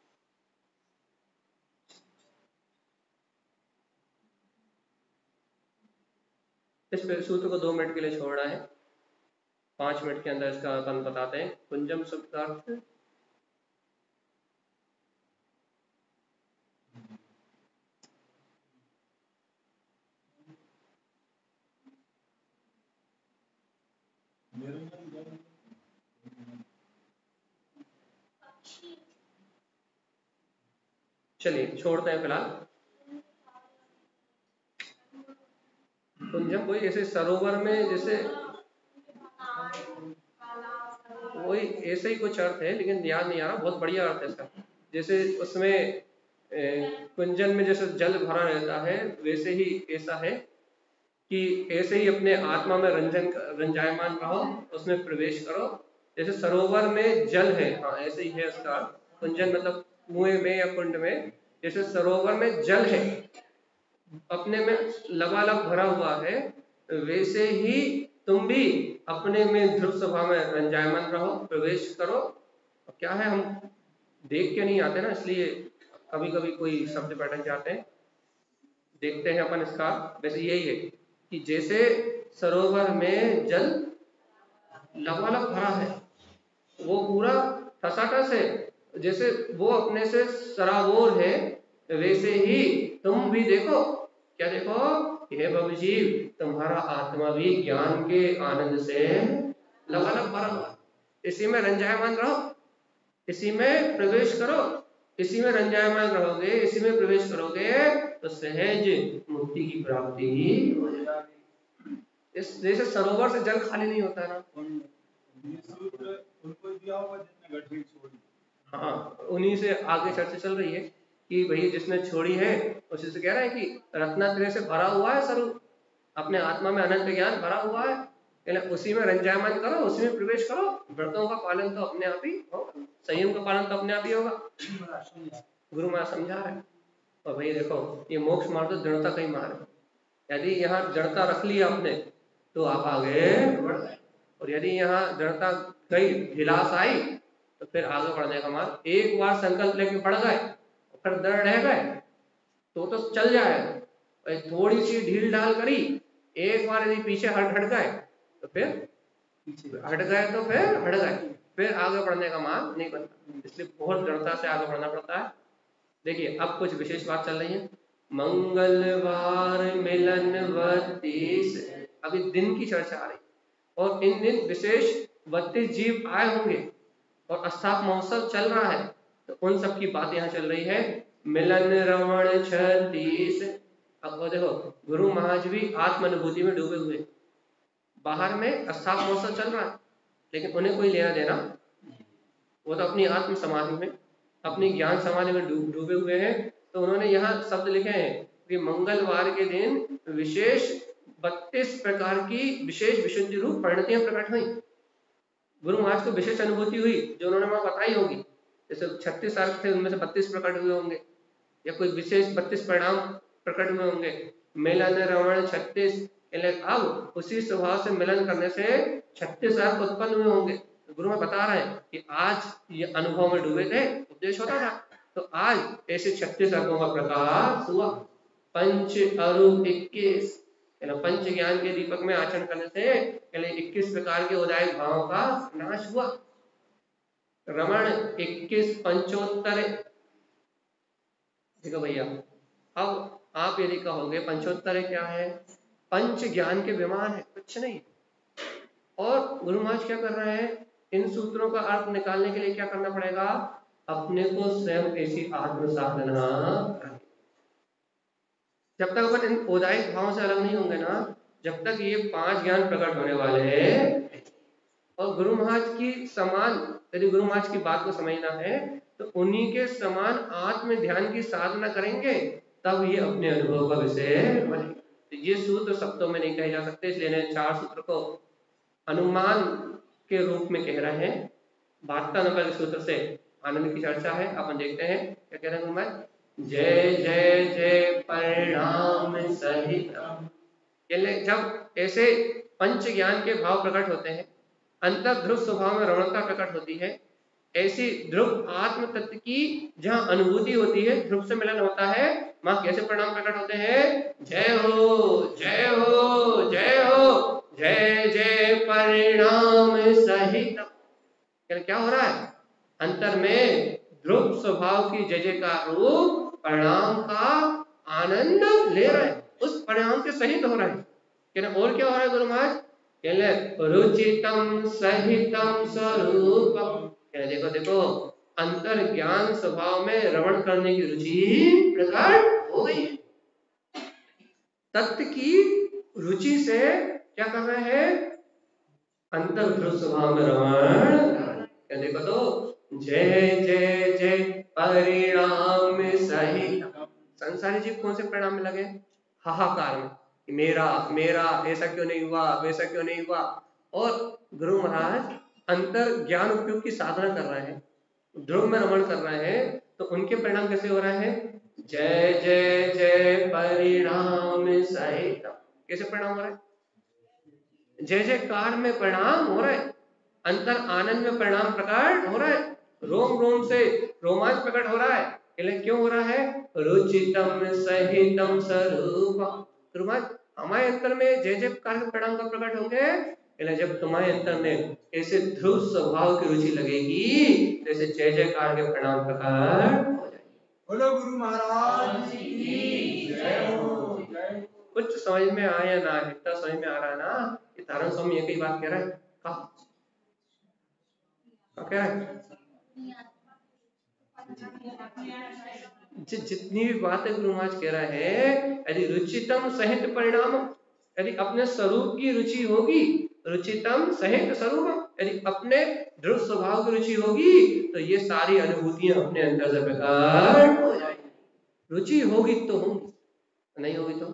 Speaker 1: इस सूत्र को दो मिनट के लिए छोड़ना है, पांच मिनट के अंदर इसका अपन बताते हैं। कुंजम शब्द का अर्थ चलिए छोड़ते हैं फिलहाल। कुंजम कोई ऐसे सरोवर में, जैसे वही ऐसे ही कुछ अर्थ है, लेकिन याद नहीं आ रहा, बहुत बढ़िया अर्थ है इसका। जैसे उसमें कुंजन में जैसे जल भरा रहता है, वैसे ही ऐसा है कि ऐसे ही अपने आत्मा में रंजन रंजायमान रहो, उसमें प्रवेश करो। जैसे सरोवर में जल है, हाँ ऐसे ही है उसका। कुंजन मतलब कुएं में या कुंड में, जैसे सरोवर में जल है, अपने में लबालब भरा हुआ है, वैसे ही तुम भी अपने में ध्रुव स्वभाव में रंजायमान रहो, प्रवेश करो। क्या है, हम देख के नहीं आते ना, इसलिए कभी कभी कोई शब्द बैठक जाते हैं, देखते हैं अपन इसका। वैसे यही है कि जैसे सरोवर में जल लबालब भरा है, वो पूरा ठसाठस है, जैसे वो अपने से सराबोर है, वैसे ही तुम भी देखो। क्या देखो? हे भव जीव, तुम्हारा आत्मा भी ज्ञान के आनंद से लबालब भरा हुआ, इसी में रंजायमान रहो, इसी में प्रवेश करो। इसी में रंजायमान रहोगे, इसी में प्रवेश करोगे तो सहज मुक्ति की प्राप्ति ही हो जाएगी। इस जैसे सरोवर से जल खाली नहीं होता ना, हाँ उन्हीं से आगे चर्चा चल रही है कि भाई जिसने छोड़ी है उसी से कह रहा है कि रत्नात्रय से भरा हुआ है स्वरूप, अपने आत्मा में अनंत ज्ञान भरा हुआ है, उसी में रंजायमान करो, उसी में प्रवेश करो। व्रतों का पालन तो अपने आप ही होगा, संयम का पालन तो अपने आप ही होगा। गुरु महाराज समझा रहे हैं। और भाई देखो, ये मोक्ष मार्ग तो दृढ़ता का ही मार्ग है। यदि यहाँ दृढ़ता रख लिया आपने तो आप आगे बढ़ गए, और यदि यहाँ दृढ़ता गई, ढिलास आई, तो फिर आगे बढ़ने का मार्ग। एक बार संकल्प लेके बढ़ गए, फिर दृढ़ रह गए तो तो चल जाएगा। थोड़ी सी ढील डाल करी, एक बार यदि पीछे हट हट गए तो फिर हट गए तो फिर हट गए, फिर आगे बढ़ने का मार्ग नहीं बनता। इसलिए बहुत दृढ़ता से आगे बढ़ना पड़ता है। देखिए अब कुछ विशेष बात चल रही है। मंगलवार मिलन बत्तीस, अभी दिन की चर्चा आ रही, और इन दिन विशेष बत्तीस जीव आए होंगे और अस्थाप महोत्सव चल रहा है, तो उन सब की बात यहाँ चल रही है। मिलन रमण छत्तीस। अब वो देखो गुरु महाराज भी आत्म अनुभूति में डूबे हुए, बाहर में अस्थाप महोत्सव चल रहा है लेकिन उन्हें कोई लेना देना, वो तो अपनी आत्म समाधि में, अपनी ज्ञान समाधि में डूब डूबे हुए हैं। तो उन्होंने यहाँ शब्द लिखे हैं कि मंगलवार के दिन विशेष बत्तीस प्रकार की विशेष विशुद्धि रूप परिणतियां प्रकट हुई। गुरु महाराज को विशेष अनुभूति हुई जो उन्होंने वहां बताई होगी, जैसे छत्तीस अर्थ थे उनमें से बत्तीस प्रकट हुए होंगे, या कोई विशेष बत्तीस परिणाम प्रकट हुए होंगे। मिलन रमण छत्तीस, अब उसी स्वभाव से मिलन करने से छत्तीस अर्थ उत्पन्न हुए होंगे। तो गुरु में बता रहे हैं कि आज ये अनुभव में डूबे थे, उपदेश होता था, तो आज ऐसे छत्तीस अर्थों का प्रकाश हुआ। पंच अरूप इक्कीस, पंच ज्ञान के दीपक में आचरण करने से इक्कीस प्रकार के उदायक भावों का नाश हुआ। रमण इक्कीस पंचोत्तर, देखो भैया अब आप यदि कहोगे पंचोत्तर क्या है, पंच ज्ञान के विमान है, कुछ नहीं। और गुरु महाराज क्या कर रहे हैं, इन सूत्रों का अर्थ निकालने के लिए क्या करना पड़ेगा, अपने को स्वयं ऐसी आत्म साधना, जब तक अपन इन उदायिक भावों से अलग नहीं होंगे ना, जब तक ये पांच ज्ञान प्रकट होने वाले हैं। और गुरु महाराज की समान, यदि गुरु महाराज की बात को समझना है तो उन्हीं के समान आत्म ध्यान की साधना करेंगे, तब ये अपने अनुभव का विषय बनेगा। तो ये सूत्र शब्दों में नहीं कहे जा सकते, इसलिए चार सूत्र को अनुमान के रूप में कह रहे हैं। बहत्तर नंबर के सूत्र से आनंद की चर्चा है, अपन देखते हैं क्या कह रहे हैं गुरु महाराज। जय जय जय परिणाम सहित, जब ऐसे पंच ज्ञान के भाव प्रकट होते हैं, अंतर ध्रुव स्वभाव में रमणता प्रकट होती है, ऐसी ध्रुव आत्म तत्व की जहां अनुभूति होती है, ध्रुव से मिलन होता है, वहां कैसे परिणाम प्रकट होते हैं। जय हो जय हो जय हो, जय जय परिणाम सहित। क्या हो रहा है, अंतर में ध्रुव स्वभाव की जय जयकार रूप परिणाम का आनंद ले रहे हैं, उस परिणाम के सहित हो रहे हैं। और क्या हो रहा है गुरु महाराज, रुचितम सहितम स्वरूपम, देखो देखो अंतर ज्ञान स्वभाव में रमण करने की रुचि प्रकट हो गई। तत्व की रुचि से क्या कर रहे हैं, अंतर ध्रुव स्वभाव में रमण, देखो तो जय जय जय परिणाम सहित। संसारी जीव कौन से परिणाम में लगे, हाहाकार में, मेरा मेरा ऐसा क्यों नहीं हुआ, वैसा क्यों नहीं हुआ। और गुरु महाराज अंतर ज्ञान उपयोग की साधना कर रहे हैं, ध्रुव में रमण कर रहे हैं, तो उनके परिणाम कैसे हो रहे हैं, जय जय जय परिणाम सहित। कैसे परिणाम हो रहा है, जय जयकार में परिणाम हो रहा है, अंतर आनंद में परिणाम प्रकट हो रहा है, रोम रोम से रोमांच प्रकट हो रहा है। क्यों हो रहा है, रुचितम सहितम स्वरूप। हमारे अंतर में जय जयकार के परिणाम का प्रकट होंगे, जब तुम्हारे अंतर में ऐसे ध्रुव स्वभाव की रुचि लगेगी, तो ऐसे जय जयकार के परिणाम प्रकट हो जाएंगे। बोलो गुरु महाराज की जय हो। कुछ समझ में आया ना, इतना समझ में आ रहा है ना कि तारण स्वामी एक ही बात कह रहा है, कहा क्या है, जितनी भी बातें गुरु महाराज कह रहे हैं, यदि रुचितम सहित परिणाम, यदि अपने स्वरूप की रुचि होगी, रुचितम सहित स्वरूप, यदि अपने ध्रुव स्वभाव की रुचि होगी, तो ये सारी अनुभूतियां अपने अंदर से प्रकट हो जाएंगी। रुचि होगी तो होंगी, नहीं होगी तो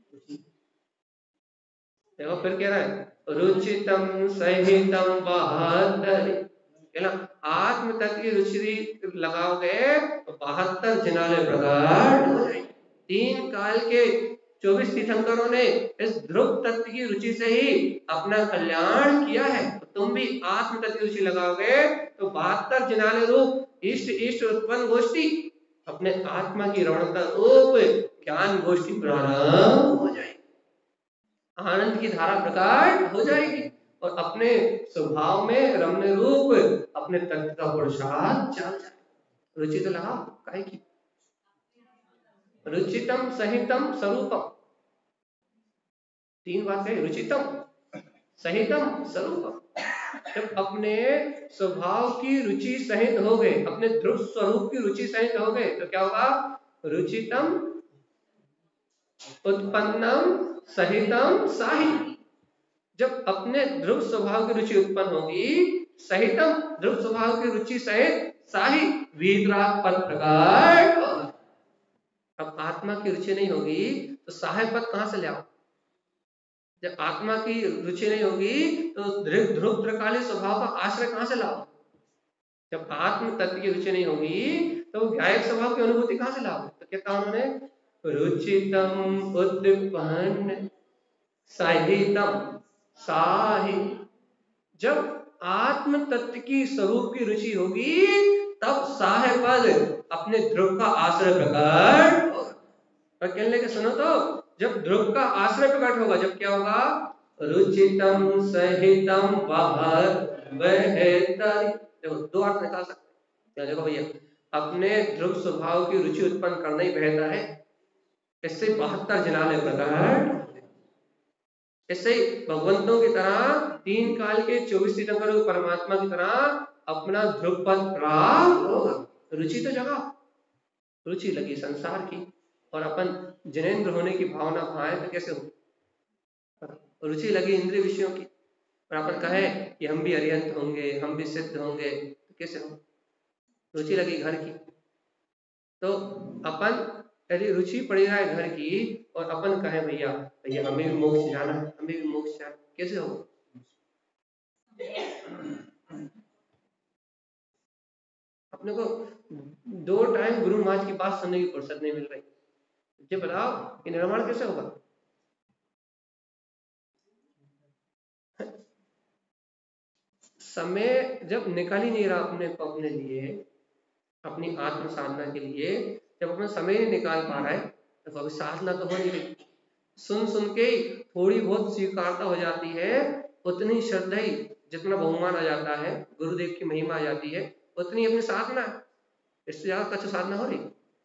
Speaker 1: देखो फिर कह रहा है रुचितम सहितम बहत्तर, आत्म तत्व की रुचि लगाओगे तो बहत्तर जिनाले प्रकट हो जाएंगे। तीन काल के चौबीस तीर्थंकरों ने इस ध्रुव तत्व की रुचि से ही अपना कल्याण किया है, तो तुम भी आत्म तत्व की रुचि लगाओगे तो बहत्तर जिनाले रूप इष्ट इष्ट उत्पन्न गोष्ठी, अपने आत्मा की रमणता रूप ज्ञान गोष्ठी प्रारंभ हो जाएगी, आनंद की धारा प्रकट हो जाएगी, और अपने स्वभाव में रमण रूप अपने तत्व का पुरुषार्थ चल जाए। रुचि तो लगाओ काहे की, रुचितम सहितम स्वरूपम, तीन बात कही, रुचितम सहितम स्वरूपम। जब अपने स्वभाव की रुचि सहित हो गए, अपने ध्रुव स्वरूप की रुचि सहित हो गए, तो क्या होगा? रुचितम उत्पन्नम सहितम साहि। जब अपने ध्रुव स्वभाव की रुचि उत्पन्न होगी, सहितम ध्रुव स्वभाव की रुचि सहित, साहि वीतराग पद प्रकट होगा। अब आत्मा की रुचि नहीं होगी तो साहे पद कहां से ले आओ? जब आत्मा की रुचि नहीं होगी तो ध्रुव ध्रुव त्रिकालीन स्वभाव का आश्रय कहां से लाओ? जब आत्म तत्व की रुचि नहीं होगी तो गायक स्वभाव की अनुभूति कहां से लाओ? तो क्या कहा उन्होंने? रुचितम उद्दीपन साहितम साहि। जब आत्म तत्व की स्वरूप की रुचि होगी तब साहे पद अपने ध्रुव का आश्रय प्रकट होगा। और कहने के सुनो तो, जब ध्रुव का आश्रय प्रकट होगा, जब क्या होगा? रुचितम सहितम बाहर बहतर। देखो दो अर्थ निकाल सकते हैं। देखो भैया, अपने ध्रुव स्वभाव की रुचि उत्पन्न करना ही बेहतर है, इससे बहत्तर जलाले प्रकट। इससे भगवंतों की तरह तीन काल के चौबीस तीर्थंकरों को परमात्मा की तरह अपना ध्रुव पद प्राप्त होगा। रुचि तो जगा, रुचि लगी संसार की, और अपन जिनेंद्र होने की भावना भाए तो कैसे हो? रुचि लगी इंद्रिय विषयों की, और अपन कहे कि हम भी अरिहंत होंगे, हम भी सिद्ध होंगे, तो कैसे हो? रुचि लगी घर की, तो अपन यदि रुचि पड़ी रहा है घर की और अपन कहे भैया भैया हमें भी मोक्ष जाना है, हमें भी मोक्ष जाना, कैसे हो? अपने को दो टाइम गुरु महाराज की बात सुनने की फुर्सत नहीं मिल रही, ये बताओ कि निर्माण कैसे होगा? समय जब निकाल ही नहीं रहा अपने को अपने लिए, अपनी आत्म साधना के लिए, जब अपना समय नहीं निकाल पा रहा है तो अभी साधना तो हो नहीं रही। सुन सुन के थोड़ी बहुत स्वीकारता हो जाती है, उतनी श्रद्धा ही, जितना बहुमान आ जाता है, गुरुदेव की महिमा आ जाती है, उतनी अपनी साधना है। इससे ज्यादा कच्छ साधना हो रही।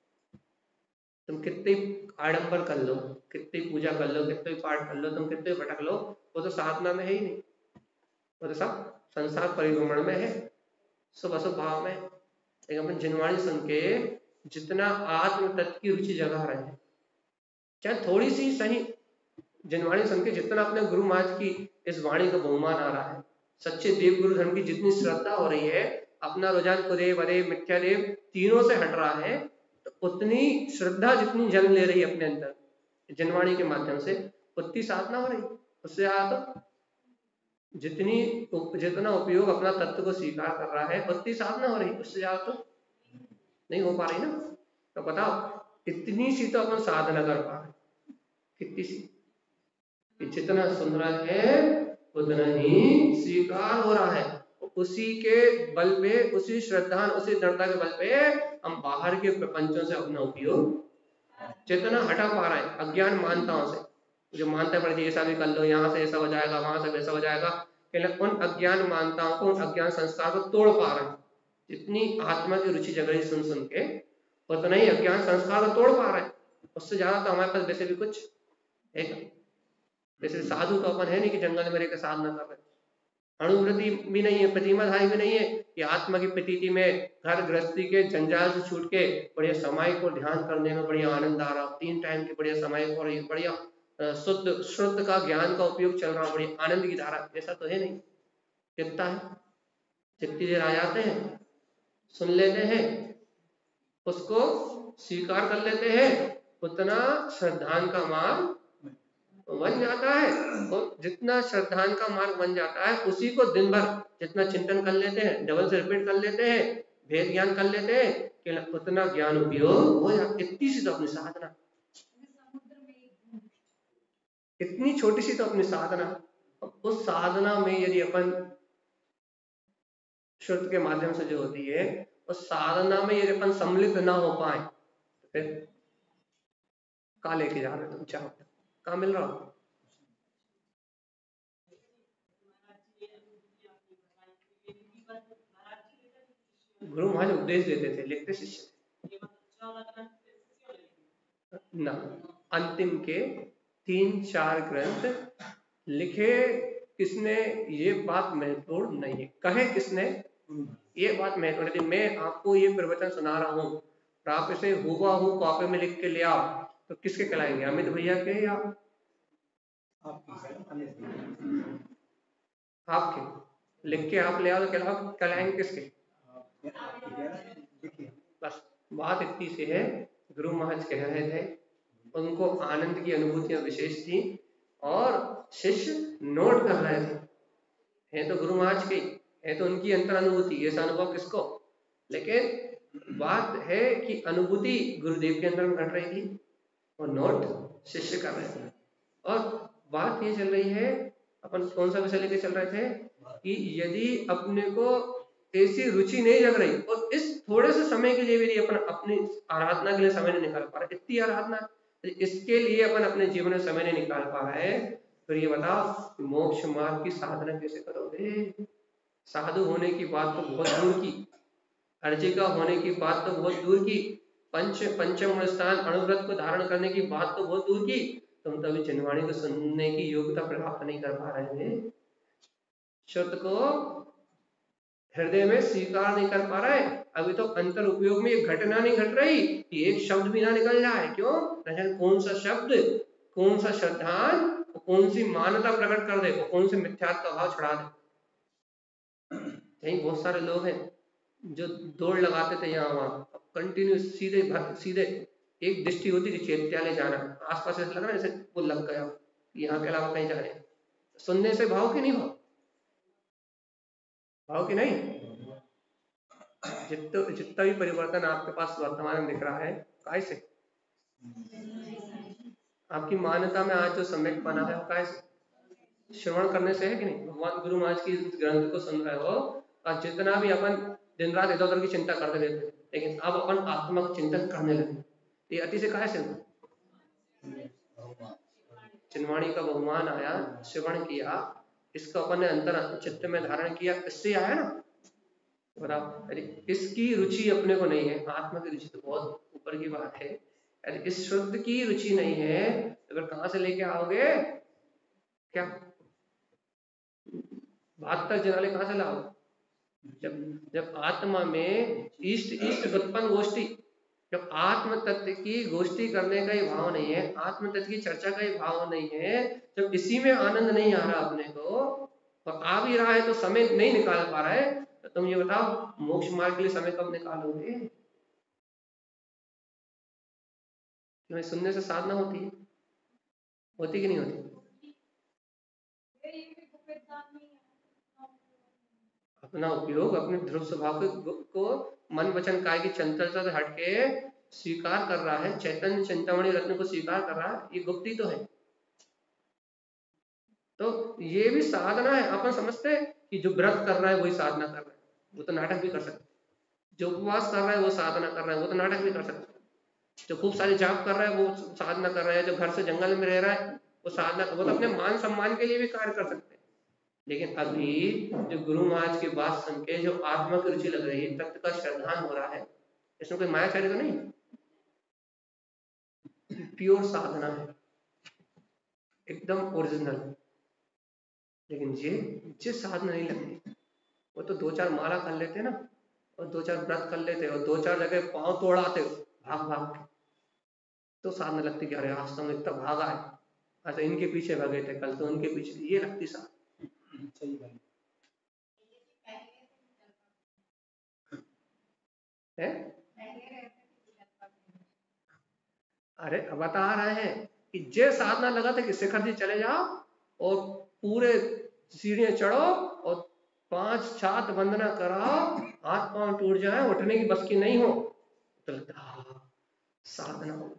Speaker 1: तुम कितनी आडंबर कर लो, कितनी पूजा कर लो, कितने पाठ कर लो, तुम कितने भटक लो, वो तो साधना में है ही नहीं, वो तो सब संसार परिभ्रमण में है, शुभ अशुभ भाव में। लेकिन अपन जिनवाणी सुन के जितना आत्म तत्व की रुचि जगा रहे हैं, चाहे थोड़ी सी सही, जिनवाणी सुन के जितना अपने गुरु महाराज की इस वाणी का बहुमान आ रहा है, सच्चे देव गुरु धर्म की जितनी श्रद्धा हो रही है, अपना रुझान कुदेव अदेव मिथ्यादेव तीनों से हट रहा है, तो उतनी श्रद्धा जितनी जन्म ले रही है अपने अंदर जिनवाणी के माध्यम से, उतनी साधना हो रही। उससे ज्यादा तो जितनी जितना उपयोग अपना तत्व को स्वीकार कर रहा है उतनी साधना हो रही, उससे ज्यादा तो नहीं हो पा रही ना। तो बताओ इतनी सी तो अपन साधना कर पा रहे, कितनी सी कि जितना सुन रहा है उतना ही स्वीकार हो रहा है, उसी के बल पे, उसी श्रद्धा, उसी दृढ़ता के बल पे हम बाहर के प्रपंचों से अपना उपयोग जितना हटा पा रहे हैं, अज्ञान मानताओं से, जो मानता पड़ती है ऐसा भी कर लो, यहाँ से ऐसा हो जाएगा, वहां से वैसा हो जाएगा, उन अज्ञान मानताओं को, उन अज्ञान संस्कार को तोड़ पा रहे हैं। जितनी आत्मा की रुचि जग रही सुन सुन के, उतना ही अज्ञान संस्कार को तोड़ पा रहे हैं। उससे ज्यादा तो हमारे पास वैसे भी कुछ है। जैसे साधु तो अपन है नहीं कि जंगल में रहकर साधना कर रहे, अणुवृत्ति भी नहीं है, प्रतिमाधारी भी नहीं है कि आत्मा की प्रतीति में घर गृहस्थी के जंजाल से छूट के बढ़िया समय को ध्यान करने में बढ़िया आनंद आ रहा, तीन टाइम की बढ़िया समय को बढ़िया शुद्ध शुद्ध का ज्ञान का उपयोग चल रहा, बढ़िया आनंद की धारा, ऐसा तो है नहीं। कितना है, जितनी देर आ जाते हैं, सुन लेते हैं, उसको स्वीकार कर लेते हैं, उतना श्रद्धान का मार्ग बन जाता है। और जितना श्रद्धान का मार्ग बन जाता है, उसी को दिन भर जितना चिंतन कर लेते हैं, डबल से रिपीट कर लेते हैं, भेद ज्ञान कर लेते हैं, कि उतना ज्ञान उपयोग हो जाता। इतनी सी तो अपनी साधना, इतनी छोटी सी तो अपनी साधना। उस साधना में यदि अपन श्रुत के माध्यम से जो होती है, उस साधना में यदि अपन सम्मिलित ना हो पाए तो फिर कहाँ लेके जा रहे तुम, चाहो कहाँ मिल रहा हो? गुरु महाराज उपदेश देते थे, लिखते शिष्य ना, अंतिम के तीन चार ग्रंथ लिखे किसने, ये बात महत्वपूर्ण नहीं है। कहे किसने, ये बात महत्वपूर्ण है। मैं आपको ये प्रवचन सुना रहा हूँ और आप इसे हूबहू कॉपी में लिख के ले आओ तो किसके कहलाएंगे, अमित भैया के या आपके? लिख के आप ले आओ तो कहलाओ, कहलाएंगे किसके? बस बात इतनी सी है। गुरु महाराज कह रहे थे, उनको आनंद की अनुभूतियां विशेष थी और शिष्य नोट कर रहे थे। है तो गुरु महाराज की, है तो उनकी अंतर अनुभूति, ऐसा अनुभव किसको? लेकिन बात है कि अनुभूति गुरुदेव के अंदर में घट रही थी और नोट शिष्य कर रहे थे। और बात ये चल रही है, अपन कौन सा विषय लेके चल रहे थे कि यदि अपने को ऐसी रुचि नहीं जग रही और इस थोड़े से समय के लिए भी अपन अपनी आराधना के लिए समय नहीं निकाल पा रहे, इतनी आराधना, इसके लिए अपन अपने जीवन में समय नहीं निकाल पा रहे, तो ये बताओ मोक्ष मार्ग की साधना कैसे करोगे? साधु होने की बात तो बहुत दूर की, अर्चिका होने की बात तो बहुत दूर की, पंच पंचम स्थान अणुव्रत को धारण करने की बात तो बहुत दूर की, तुम तो अभी जनवाणी को सुनने की योग्यता प्राप्त नहीं कर पा रहे थे। शुद्ध को हृदय में स्वीकार नहीं कर पा रहे, अभी तो अंतर उपयोग में ये घटना नहीं घट रही कि एक शब्द भी ना निकल जाए। क्यों? कौन सा शब्द, कौन सा श्रद्धान, कौन सी मान्यता प्रकट कर दे, कौन से मिथ्यात्व का भाव छुड़ा दे। यही बहुत सारे लोग हैं जो दौड़ लगाते थे यहाँ वहां, कंटिन्यू सीधे सीधे एक दृष्टि होती थी चैत्यालय जाना, आसपास ऐसा लग रहा है जैसे वो लग गया यहाँ के अलावा कहीं जा रहे, सुनने से भाव की नहीं, भाव भाव की नहीं। जितना जितना भी परिवर्तन आपके पास वर्तमान में दिख रहा है, काय से? आपकी मान्यता में आज जो सम्यक बना है, काय से? श्रवण करने से है कि नहीं? भगवान गुरु महाराज की ग्रंथ को सुन रहे हो और जितना भी अपन दिन रात इधर उधर की चिंता करते रहते, लेकिन अब अपन आत्मा का चिंतन करने लगे, ये अति से काय से? चिन्वाणी का बहुमान आया, श्रवण किया, इसका अपन ने अंतर चित्त में धारण किया, इससे आया ना। बताओ, अरे इसकी रुचि अपने को नहीं है, आत्मा की रुचि तो बहुत ऊपर की बात है। अरे इस शुद्ध की रुचि नहीं है, अगर कहाँ से लेके आओगे? क्या बहत्तर जनाले कहाँ से लाओ? जब जब आत्मा में इष्ट इष्ट उत्पन्न गोष्ठी, जब आत्म तत्व की गोष्ठी करने का ही भाव नहीं है, आत्म तत्व की चर्चा का ही भाव नहीं है, जब इसी में आनंद नहीं आ रहा अपने को और आ भी रहा है तो समय नहीं निकाल पा रहा है, तो तुम ये बताओ मोक्ष मार्ग के लिए समय कब निकालोगे? क्यों? सुनने से साधना होती है, होती कि नहीं होती? अपना उपयोग अपने ध्रुव स्वभाव को मन वचन काय की चंचलता से हटके स्वीकार कर रहा है, चैतन्य चिंतामणि रत्न को स्वीकार कर रहा है, ये गुप्ती तो है। तो ये भी साधना है। अपन समझते हैं कि जो व्रत कर रहा है वही साधना कर रहा है, वो तो नाटक भी कर सकता है। जो उपवास कर रहा है वो साधना कर रहा है, वो तो नाटक भी कर सकता है। जो खूब सारे जाप कर रहा है वो साधना कर रहा है, जो घर से जंगल में रह रहा है वो साधना, वो तो अपने मान सम्मान के लिए भी कार्य कर सकते हैं। लेकिन अभी जो गुरु महाराज की बात सुन के जो आत्मा की रुचि लग रही है, तत्व का श्रद्धान हो रहा है, इसमें कोई मायाचार्य तो नहीं, प्योर साधना है, एकदम ओरिजिनल। लेकिन ये ये साधना नहीं लगती। वो तो दो चार माला कर लेते ना और दो चार व्रत कर लेते और दो चार जगह पांव तोड़ाते भाग भाग के, तो साधना लगती कि अरे आज तो हम इतना भागा है, अच्छा इनके पीछे भागे थे, कल तो उनके पीछे, ये लगती साधना। है अरे बता रहे हैं कि जे साधना लगा था कि शिखर जी चले जाओ और पूरे सीढ़ियां चढ़ो और पांच छात वंदना कराओ, हाथ पांव टूट जाए, उठने की बस की नहीं हो, तो लगता हाँ साधना हो,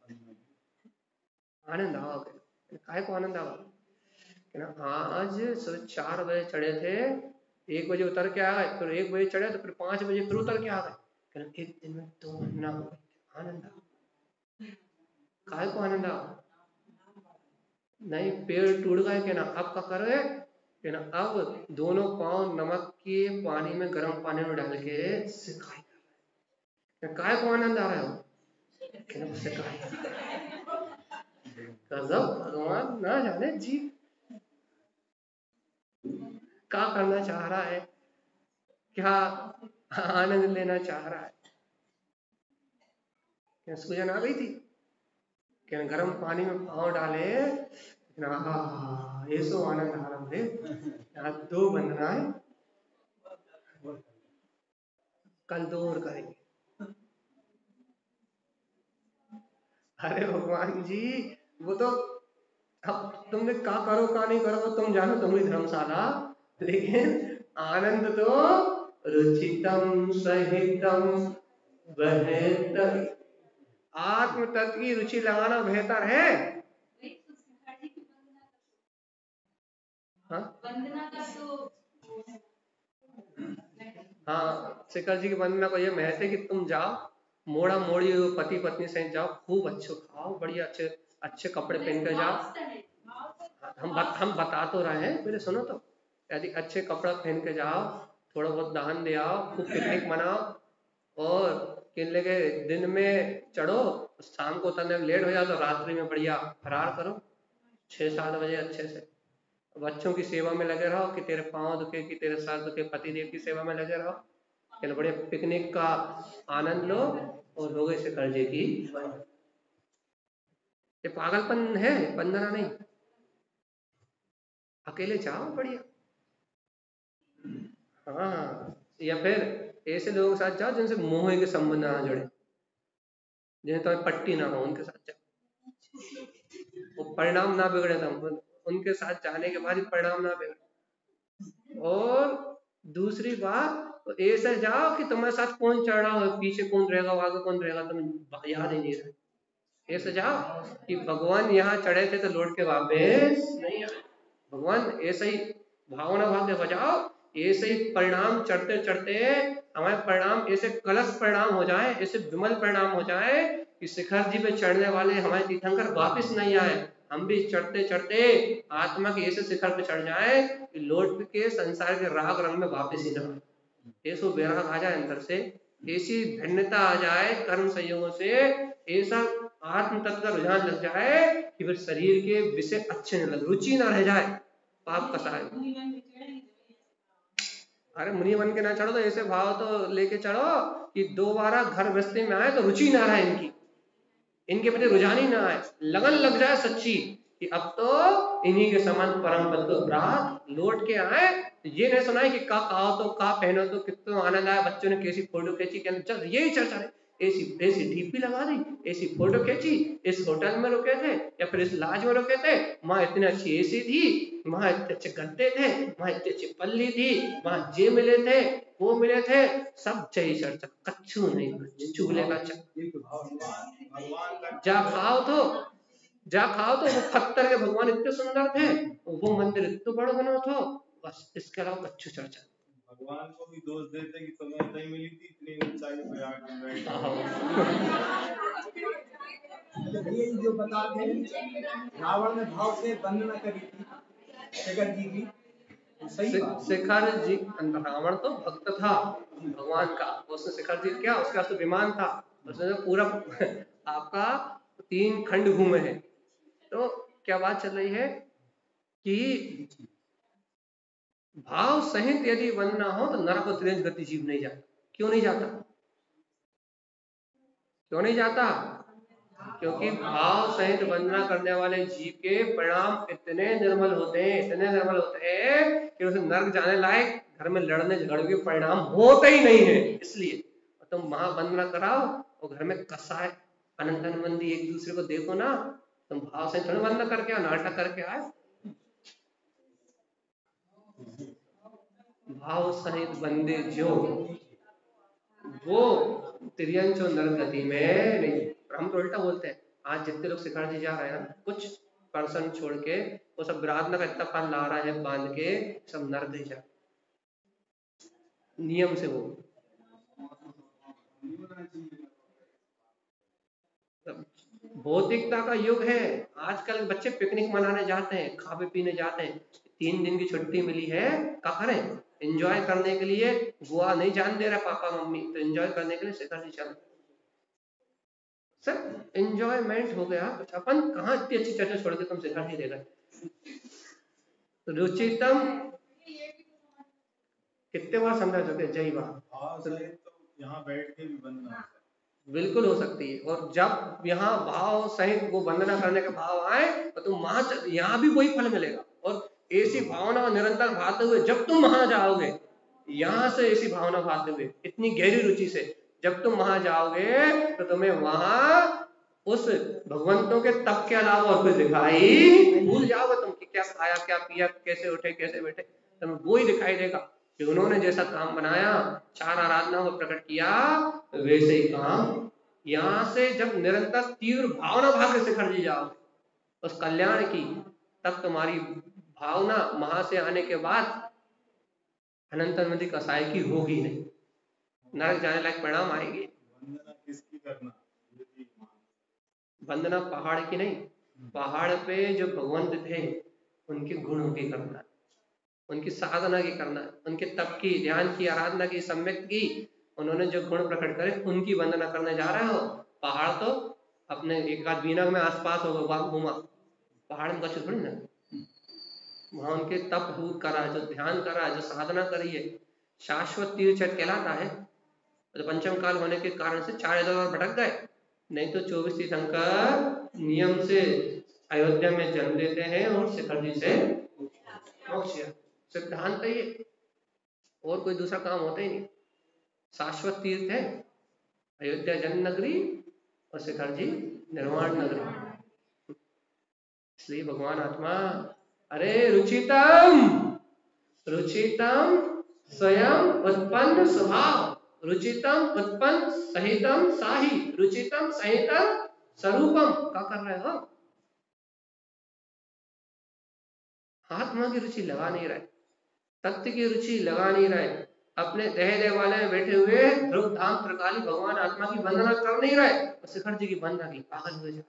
Speaker 1: आनंद आओगे। काय को आनंद आओ कि ना, आज सुबह चार बजे चढ़े थे, एक बजे उतर के आ गए, फिर एक बजे चढ़े तो फिर पांच बजे फिर उतर के आ गए, एक दिन में दो वंदना हो गई, आनंद आओ। काय को आनंद आओ? नहीं, पेड़ टूट गए कि ना, अब क्या करोगे कि ना, अब दोनों पांव नमक के पानी में, गर्म पानी में डाल के सिकाई कर रहे हैं। काय को आनंद आ रहा है? गजब, भगवान ना जाने जी क्या करना चाह रहा है, क्या आनंद लेना चाह रहा है। क्या सूजन आ गई थी, क्या गर्म पानी में पाँव डाले, ये सो आनंद आनंद है। यहाँ दो वंदनाएं कल दो और करेंगे। अरे भगवान जी, वो तो अब तुमने का करो का नहीं करो वो तुम जानो, तुम्हारी धर्मशाला, लेकिन आनंद तो रुचितम सहितम बेहतर, आत्म तत्व की रुचि लगाना बेहतर है। हाँ हाँ, शिखर जी की वंदना को ये महत्व है कि तुम जाओ, मोड़ा मोड़ी पति पत्नी सहित जाओ, खूब अच्छे खाओ, बढ़िया अच्छे अच्छे कपड़े पहन कर जाओ। हम बत, हम बता तो रहे हैं, मेरे सुनो तो, यदि अच्छे कपड़ा पहन के जाओ, थोड़ा बहुत दान दे आओ, खूब पिकनिक मनाओ, और किले के दिन में चढ़ो, शाम को उतरने में लेट हो जाए तो रात्रि में बढ़िया फरार करो छः सात बजे अच्छे से। बच्चों की सेवा में लगे रहो, कि तेरे पाँव दुखे कि तेरे सर दुखे, पति देव की सेवा में लगे रहो, कि बढ़िया पिकनिक का आनंद लो और हो गए शिखर जी की। ये पागलपन है, बंधना नहीं, अकेले जाओ बढ़िया। हाँ, या फिर ऐसे लोगों के साथ जाओ जिनसे मोह के संबंध ना जुड़े, जिन्हें तुम्हें पट्टी ना हो, उनके साथ जाओ, वो परिणाम ना बिगड़े, तुम उनके साथ जाने के बाद ही परिणाम ना बिगड़े। और दूसरी बात, तो ऐसे जाओ कि तुम्हारे साथ कौन चढ़ रहा हो, पीछे कौन रहेगा, आगे कौन रहेगा, तुम याद ही नहीं रहे। ऐसे जाओ कि भगवान यहाँ चढ़े थे तो लौट के वापस नहीं आए, भगवान ऐसे ही भावना भाव के बजाओ, ऐसे ही परिणाम चढ़ते चढ़ते हमारे परिणाम ऐसे कलश परिणाम हो जाए, ऐसे विमल परिणाम हो जाए कि शिखर जी पे चढ़ने वाले हमारे तीर्थंकर वापस नहीं आए, हम भी चढ़ते चढ़ते आत्मा के ऐसे शिखर पे चढ़ जाए कि लौट के संसार के राग रंग में वापस ही ना आए। ऐसो वैराग आ जाए अंदर से, ऐसी भिन्नता आ जाए कर्म संयोगों से, ऐसा आत्म तत्व का रुझान लग जाए कि फिर शरीर के विषय अच्छे न लगे, रुचि ना रह जाए, पाप कसाए। अरे मुनि बन के ना चढ़ो, तो ऐसे भाव तो लेके चढ़ो कि दोबारा घर गृहस्थी में आए तो रुचि ना रहे इनकी, इनके प्रति रुझान ही ना आए, लगन लग जाए सच्ची कि अब तो इन्हीं के समान परम पद को प्राप्त लौट के आए। ये नहीं सुना है कि का खाओ तो का पहनो तो कितना आनंद आया, बच्चों ने कैसी फोटो खींची, चल यही चर्चा है, ऐसी ऐसी डीपी लगा दी, ऐसी फोटो खींची, इस होटल में रुके थे या फिर इस लॉज में रुके थे, वहां इतनी अच्छी एसी थी, वहां इतने अच्छे गद्दे थे, वहां इतनी अच्छी पल्ली थी, वहां जे मिले थे वो मिले थे, सब चाहिए चर्चा, कच्छू नहीं चुगले का चक्कर। जा खाओ तो जा खाओ तो वो पत्थर के भगवान इतने सुंदर थे, वो मंदिर इतना बड़ा बना था, बस इसके अलावा कच्छू चर्चा।
Speaker 2: भगवान को भी दोष देते कि तुम्हें नहीं मिली थी इतनी ऊंचाई पे आके बैठे।
Speaker 3: ये जो बताते हैं रावण ने भाव से वंदना करी थी शिखर जी की, सही बात।
Speaker 1: शिखर जी, रावण तो भक्त था भगवान का, उसने शिखर जी क्या, उसके पास तो विमान था, उसने तो पूरा आपका तीन खंड घूमे हैं। तो क्या बात चल रही है कि भाव सहित यदि वंदना हो तो नरक और त्रिंज गति जीव नहीं जाता। क्यों नहीं जाता? क्यों नहीं जाता? क्योंकि भाव सहित वंदना करने वाले जीव के परिणाम इतने निर्मल होते हैं, इतने निर्मल होते हैं कि उसे नरक जाने लायक घर में लड़ने झगड़ने के परिणाम होते ही नहीं है। इसलिए तुम तो महावंदना कराओ और घर में कसाय अनंतन मंदी एक दूसरे को देखो ना, तुम भाव सहित थोड़ी वंदना करके आओ, नाटक करके आए। भाव सहित बंदे जो वो तिर्यंचो नरगति में नहीं। हम तो उल्टा बोलते हैं, आज जितने लोग शिखर जी जा रहे हैं कुछ परसेंट छोड़ के वो सब विराधना का इतना फल ला रहा है बांध के, सब नरक ही जा नियम से। वो भौतिकता का युग है आजकल, बच्चे पिकनिक मनाने जाते हैं, खाने पीने जाते हैं, तीन दिन की छुट्टी मिली है, क्या करें? एंजॉय करने के लिए गोवा नहीं जान दे रहा पापा मम्मी, तो एंजॉय करने के लिए शिखर जी चल। सर एंजॉयमेंट हो गया। कुछ अपन कहाँ इतनी अच्छी चर्चा छोड़ के तुम शिखर जी दे गए। रुचितम कितने बार समझा चुके जय बात।
Speaker 2: हाँ सही, तो यहाँ बैठ के भी वंदना
Speaker 1: बिल्कुल हो सकती है। और जब यहाँ भाव सहित वो वंदना करने के भाव आए तो तुम वहां यहाँ भी वही फल मिलेगा। और ऐसी भावना निरंतर भाते हुए जब तुम वहां जाओगे, यहाँ से ऐसी भावना भाते हुए इतनी गहरी रुचि से जब तुम वहां जाओगे तो तुम्हें वहां उस भगवंतों के तप के अलावा और कुछ दिखाई भूल जाओगे तुम कि क्या खाया क्या पिया, कैसे उठे कैसे बैठे, तुम्हें वो ही दिखाई देगा कि उन्होंने जैसा काम बनाया, चार आराधना को प्रकट किया, वैसे ही काम यहाँ से जब निरंतर तीव्र भावना भाग्य से खर्च जाओगे उस कल्याण की, तब तुम्हारी भावना वहां से आने के बाद अनंत नदी कसाई की होगी नहीं, नरक जाने लायक परिणाम आएंगे।
Speaker 2: वंदना किसकी करना?
Speaker 1: वंदना पहाड़ की नहीं, पहाड़ पे जो भगवंत थे उनके गुणों की करना, उनकी साधना की करना, उनके तप की, ध्यान की, आराधना की, सम्यक की, उन्होंने जो गुण प्रकट करे उनकी वंदना करने जा रहे हो। पहाड़ तो अपने एक आध बीना में आसपास होगा घूमा, पहाड़ में कछु थोड़ी ना। वहां उनके तप करा, जो ध्यान करा, जो साधना करी है, शाश्वत तीर्थ कहलाता है। तो पंचम काल होने के कारण से चार इधर और भटक गए, नहीं तो चौबीस तीर्थंकर नियम से अयोध्या में जन्म लेते हैं और शिखर जी से मोक्ष। सिद्धांत ये, और कोई दूसरा काम होता ही नहीं। शाश्वत तीर्थ है अयोध्या जन्म नगरी और शिखर जी निर्वाण नगरी। इसलिए भगवान आत्मा, अरे रुचितम रुचितम स्वयं उत्पन्न स्वभाव, रुचितम उत्पन्न सहितम साही, रुचितम सहितम स्वरूपम। क्या कर रहे हो? आत्मा की रुचि लगा नहीं रहे, तत्व की रुचि लगा नहीं रहे, अपने देह देवालय में बैठे हुए ध्रुव धाम त्रिकाली भगवान आत्मा की वंदना कर नहीं रहे और शिखर जी की वंदना की पागल हुए जा।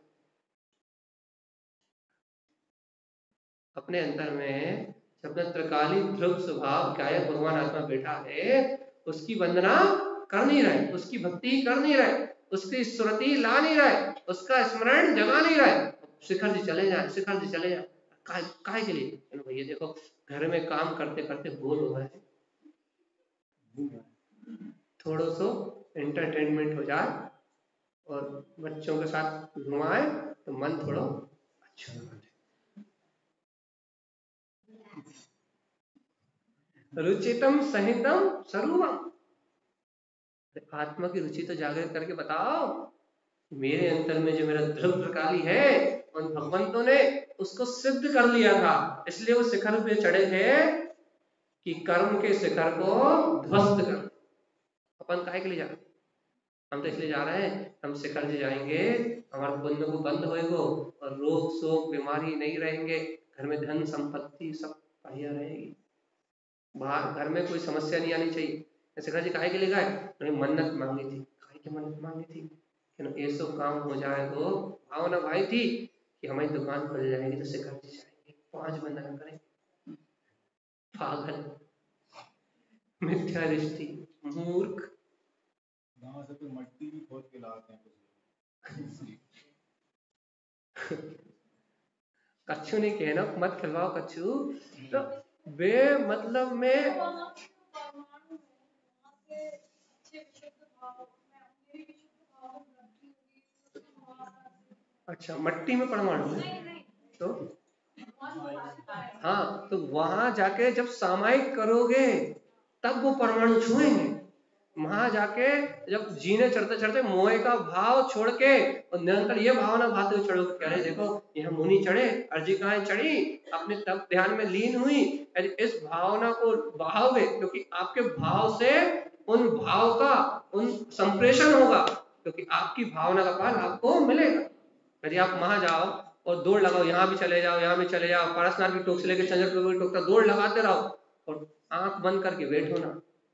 Speaker 1: अपने अंतर में अपना त्रिकाली ध्रुव स्वभाव गायक भगवान आत्मा बैठा है, उसकी वंदना कर नहीं रहे, उसकी भक्ति कर नहीं रहे, उसकी स्मृति ला नहीं रहे, उसका स्मरण जगा नहीं रहे। शिखर जी चले जाए, शिखर जी चले जाए, काहे के लिए? भैया देखो घर में काम करते करते बोर हो गए, थोड़ा सा एंटरटेनमेंट हो जाए और बच्चों के साथ घुमाए तो मन थोड़ा अच्छा हो जाए। रुचितम सहितम स्वरूपम, आत्मा की रुचि तो जागृत करके बताओ। मेरे अंतर में जो मेरा ध्रुव प्रकाली है उन भगवंतों ने उसको सिद्ध कर लिया था, इसलिए वो शिखर पे चढ़े थे कि कर्म के शिखर को ध्वस्त कर। अपन काहे के लिए जा रहे? हम तो इसलिए जा रहे हैं, हम शिखर जी जाएंगे, हमारे पुण्य को बंद होएगा और रोग शोक बीमारी नहीं रहेंगे, घर में धन संपत्ति सब बढ़िया रहेगी, बाहर घर में कोई समस्या नहीं आनी चाहिए। शिखर जी काहे के लिए गए? उन्हें मन्नत मांगी थी। काहे की मन्नत मांगी थी? कि ये सब काम हो जाए तो भावना भाई थी कि हमारी दुकान खुल जाएगी तो शिखर जी जाएंगे, पांच वंदना करेंगे। पागल, मिथ्या दृष्टि, मूर्ख।
Speaker 2: गांव से तो मट्टी भी खोद के लाते हैं
Speaker 1: कच्छू नहीं कहना, मत खिलवाओ कच्छू। तो बे मतलब में अच्छा मट्टी में परमाणु है तो हाँ, तो वहां जाके जब सामायिक करोगे तब वो परमाणु छुएंगे। वहां जाके जब जीने चढ़ते चढ़ते मोह का भाव छोड़ के और निरंतर ये भावना भाते हुए चढ़ोगे, कह रहे देखो यह मुनि चढ़े, अर्जिकाएं चढ़ी, अपने तप ध्यान में लीन हुई, इस भावना को बहाओगे क्योंकि आपके भाव से उन भाव का उन संप्रेषण होगा, क्योंकि आपकी भावना का फल आपको मिलेगा। यदि आप वहां जाओ और दौड़ लगाओ, यहाँ भी चले जाओ, यहाँ भी चले जाओ, पारसनाथ की टोक से लेकर चंद्रपुर की टोक तक दौड़ लगाते रहो और आंख बंद करके बैठो ना,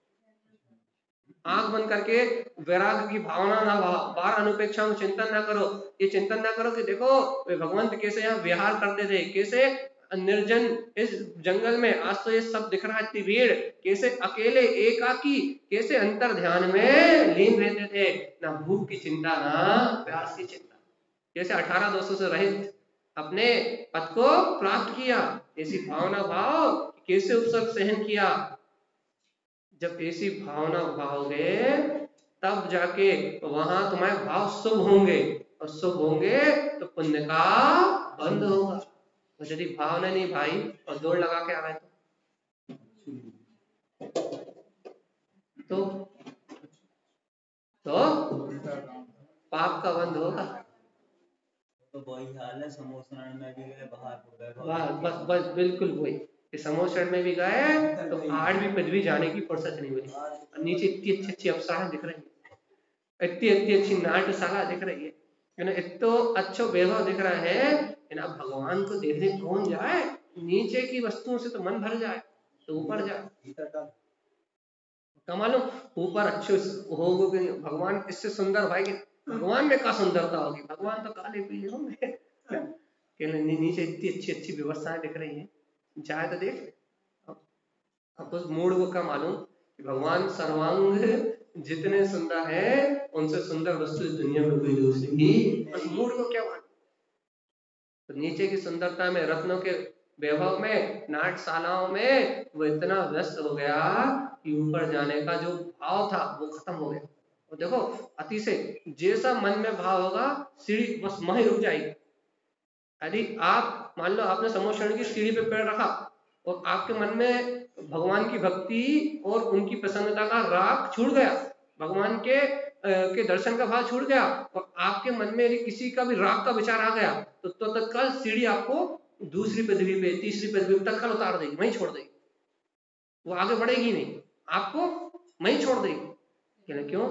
Speaker 1: आंख बंद करके वैराग्य की भावना ना बार अनुपेक्षा में चिंतन ना करो। ये चिंतन ना करो कि देखो वे भगवंत कैसे यहाँ विहार करते थे, कैसे निर्जन इस जंगल में, आज तो ये सब दिख रहा है, इतनी भीड़, कैसे अकेले एकाकी, कैसे अंतर ध्यान में लीन रहते थे, ना भूख की चिंता ना प्यास की चिंता, कैसे अठारह दोषों से रहित अपने पद को प्राप्त किया, ऐसी भावना भाव कैसे उपसर्ग सहन किया। जब ऐसी भावना भाओगे तब जाके वहां तुम्हारे भाव शुभ होंगे, और शुभ होंगे तो पुण्य का बंद होगा। तो यदि भावना नहीं भाई और दौड़ लगा के आ गए तो तो पाप का बंद होगा।
Speaker 4: तो वही हाल है, समोसरण में भी गए बाहर हो गए,
Speaker 1: बस बस बस बिल्कुल वही, समोसरण में भी गए तो आठवीं पदवी जाने की फुर्सत नहीं मिली। नीचे इतनी अच्छी अच्छी अप्सराएं दिख रही है, इतनी इतनी अच्छी नाट्यशाला दिख रही है, इतना अच्छा वैभव दिख रहा है, अब भगवान को देखने कौन जाए, नीचे की वस्तुओं से तो मन भर जाए तो ऊपर जाए। कमालो ऊपर अच्छे होगे, भगवान इससे सुंदर भाई, भगवान में क्या सुंदरता होगी, भगवान तो काले पीले होंगे। नीचे इतनी अच्छी अच्छी व्यवस्थाएं दिख रही हैं, जाए तो देख। अब उस मूड को क्या मालूम कि भगवान सर्वांग जितने सुंदर है उनसे सुंदर वस्तु इस दुनिया में कोई दूसरी नहीं, उस मूड को क्या मालूम। तो नीचे की सुंदरता में, रत्नों के वैभव में, नाट्यशालाओं में वो इतना व्यस्त हो गया कि ऊपर जाने का जो भाव था वो खत्म हो गया। और देखो अति से जैसा मन में भाव होगा सीढ़ी बस वहीं रुक जाएगी। यदि आप मान लो आपने समोसरण की सीढ़ी पे पैर रखा और आपके मन में भगवान की भक्ति और उनकी प्रसन्नता का राग छूट गया, भगवान के के दर्शन का भाव छूट गया, और आपके मन में यदि किसी का भी राग का विचार आ गया तो, तो तत्काल सीढ़ी आपको दूसरी पदवी पे, तीसरी पदवी पे तत्काल उतार देगी, वहीं छोड़ देगी, वो आगे बढ़ेगी नहीं, आपको वहीं छोड़ देगी। क्यों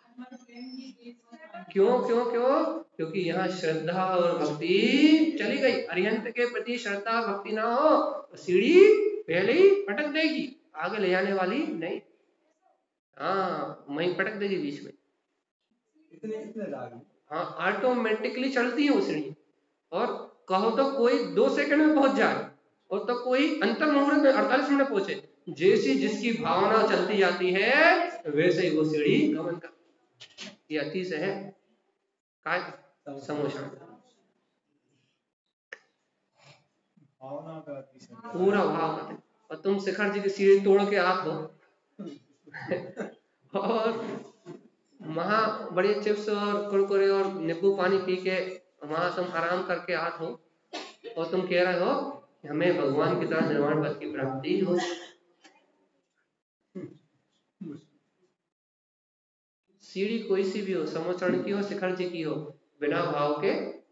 Speaker 1: क्यों क्यों क्यों क्योंकि यहाँ श्रद्धा और भक्ति चली गई। अरिहंत के प्रति श्रद्धा भक्ति ना हो तो सीढ़ी पहले ही पटक देगी, आगे ले जाने वाली नहीं। हाँ वहीं पटक देगी बीच में।
Speaker 3: इतने इतने राग
Speaker 1: हाँ ऑटोमेटिकली चलती है वो सीढ़ी, और कहो तो कोई दो सेकंड में पहुंच जाए और तो कोई अंतर मुहूर्त में अड़तालीस मिनट पहुंचे। जैसी जिसकी भावना चलती जाती है वैसे ही वो सीढ़ी गमन कर। ये अति से है काय समोसरण
Speaker 2: भावना का अतिशय
Speaker 1: पूरा भाव करते, और तुम शिखर जी की सीढ़ी तोड़ के आत हो और वहां बड़े चिप्स और कुरकुरे और नींबू पानी पी के वहां तुम आराम करके आत हो, और तुम कह रहे हो कि हमें भगवान की तरह निर्वाण पद की प्राप्ति हो। सीढ़ी कोई सी भी हो, समोसरण की हो, शिखर जी की हो, बिना भाव के,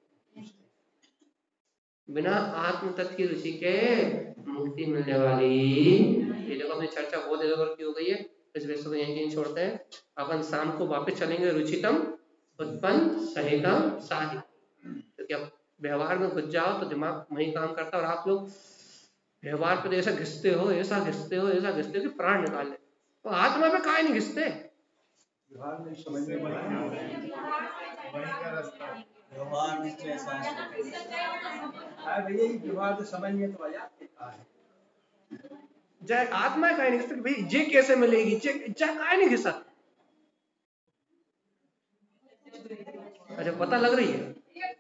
Speaker 1: बिना आत्म तत्व की रुचि के मुक्ति मिलने वाली। ये देखो अपनी चर्चा बहुत जगह की हो गई है, इस विषय को यहीं छोड़ते हैं। अपन शाम को वापस चलेंगे रुचितम उत्पन्न सहितम साहि, क्योंकि अब व्यवहार में घुस जाओ तो दिमाग वहीं काम करता है, और आप लोग व्यवहार पर ऐसा घिसते हो ऐसा घिसते हो ऐसा घिसते हो कि प्राण निकाल ले, तो आत्मा पे काहे नहीं घिसते।
Speaker 3: व्यवहार में समझ में
Speaker 2: वही का रास्ता है।
Speaker 4: व्यवहार में तो ऐसा है।
Speaker 3: है भैया, ये व्यवहार तो समझ में तो आया है।
Speaker 1: जय आत्मा काहे नहीं घिसते, भाई जे कैसे मिलेगी, जे जे काहे नहीं घिसा। अच्छा पता लग रही है।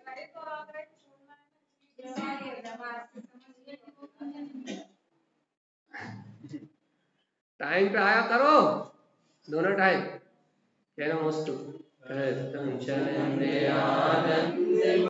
Speaker 1: टाइम पे आया करो, दोनों टाइम कहना मस्त।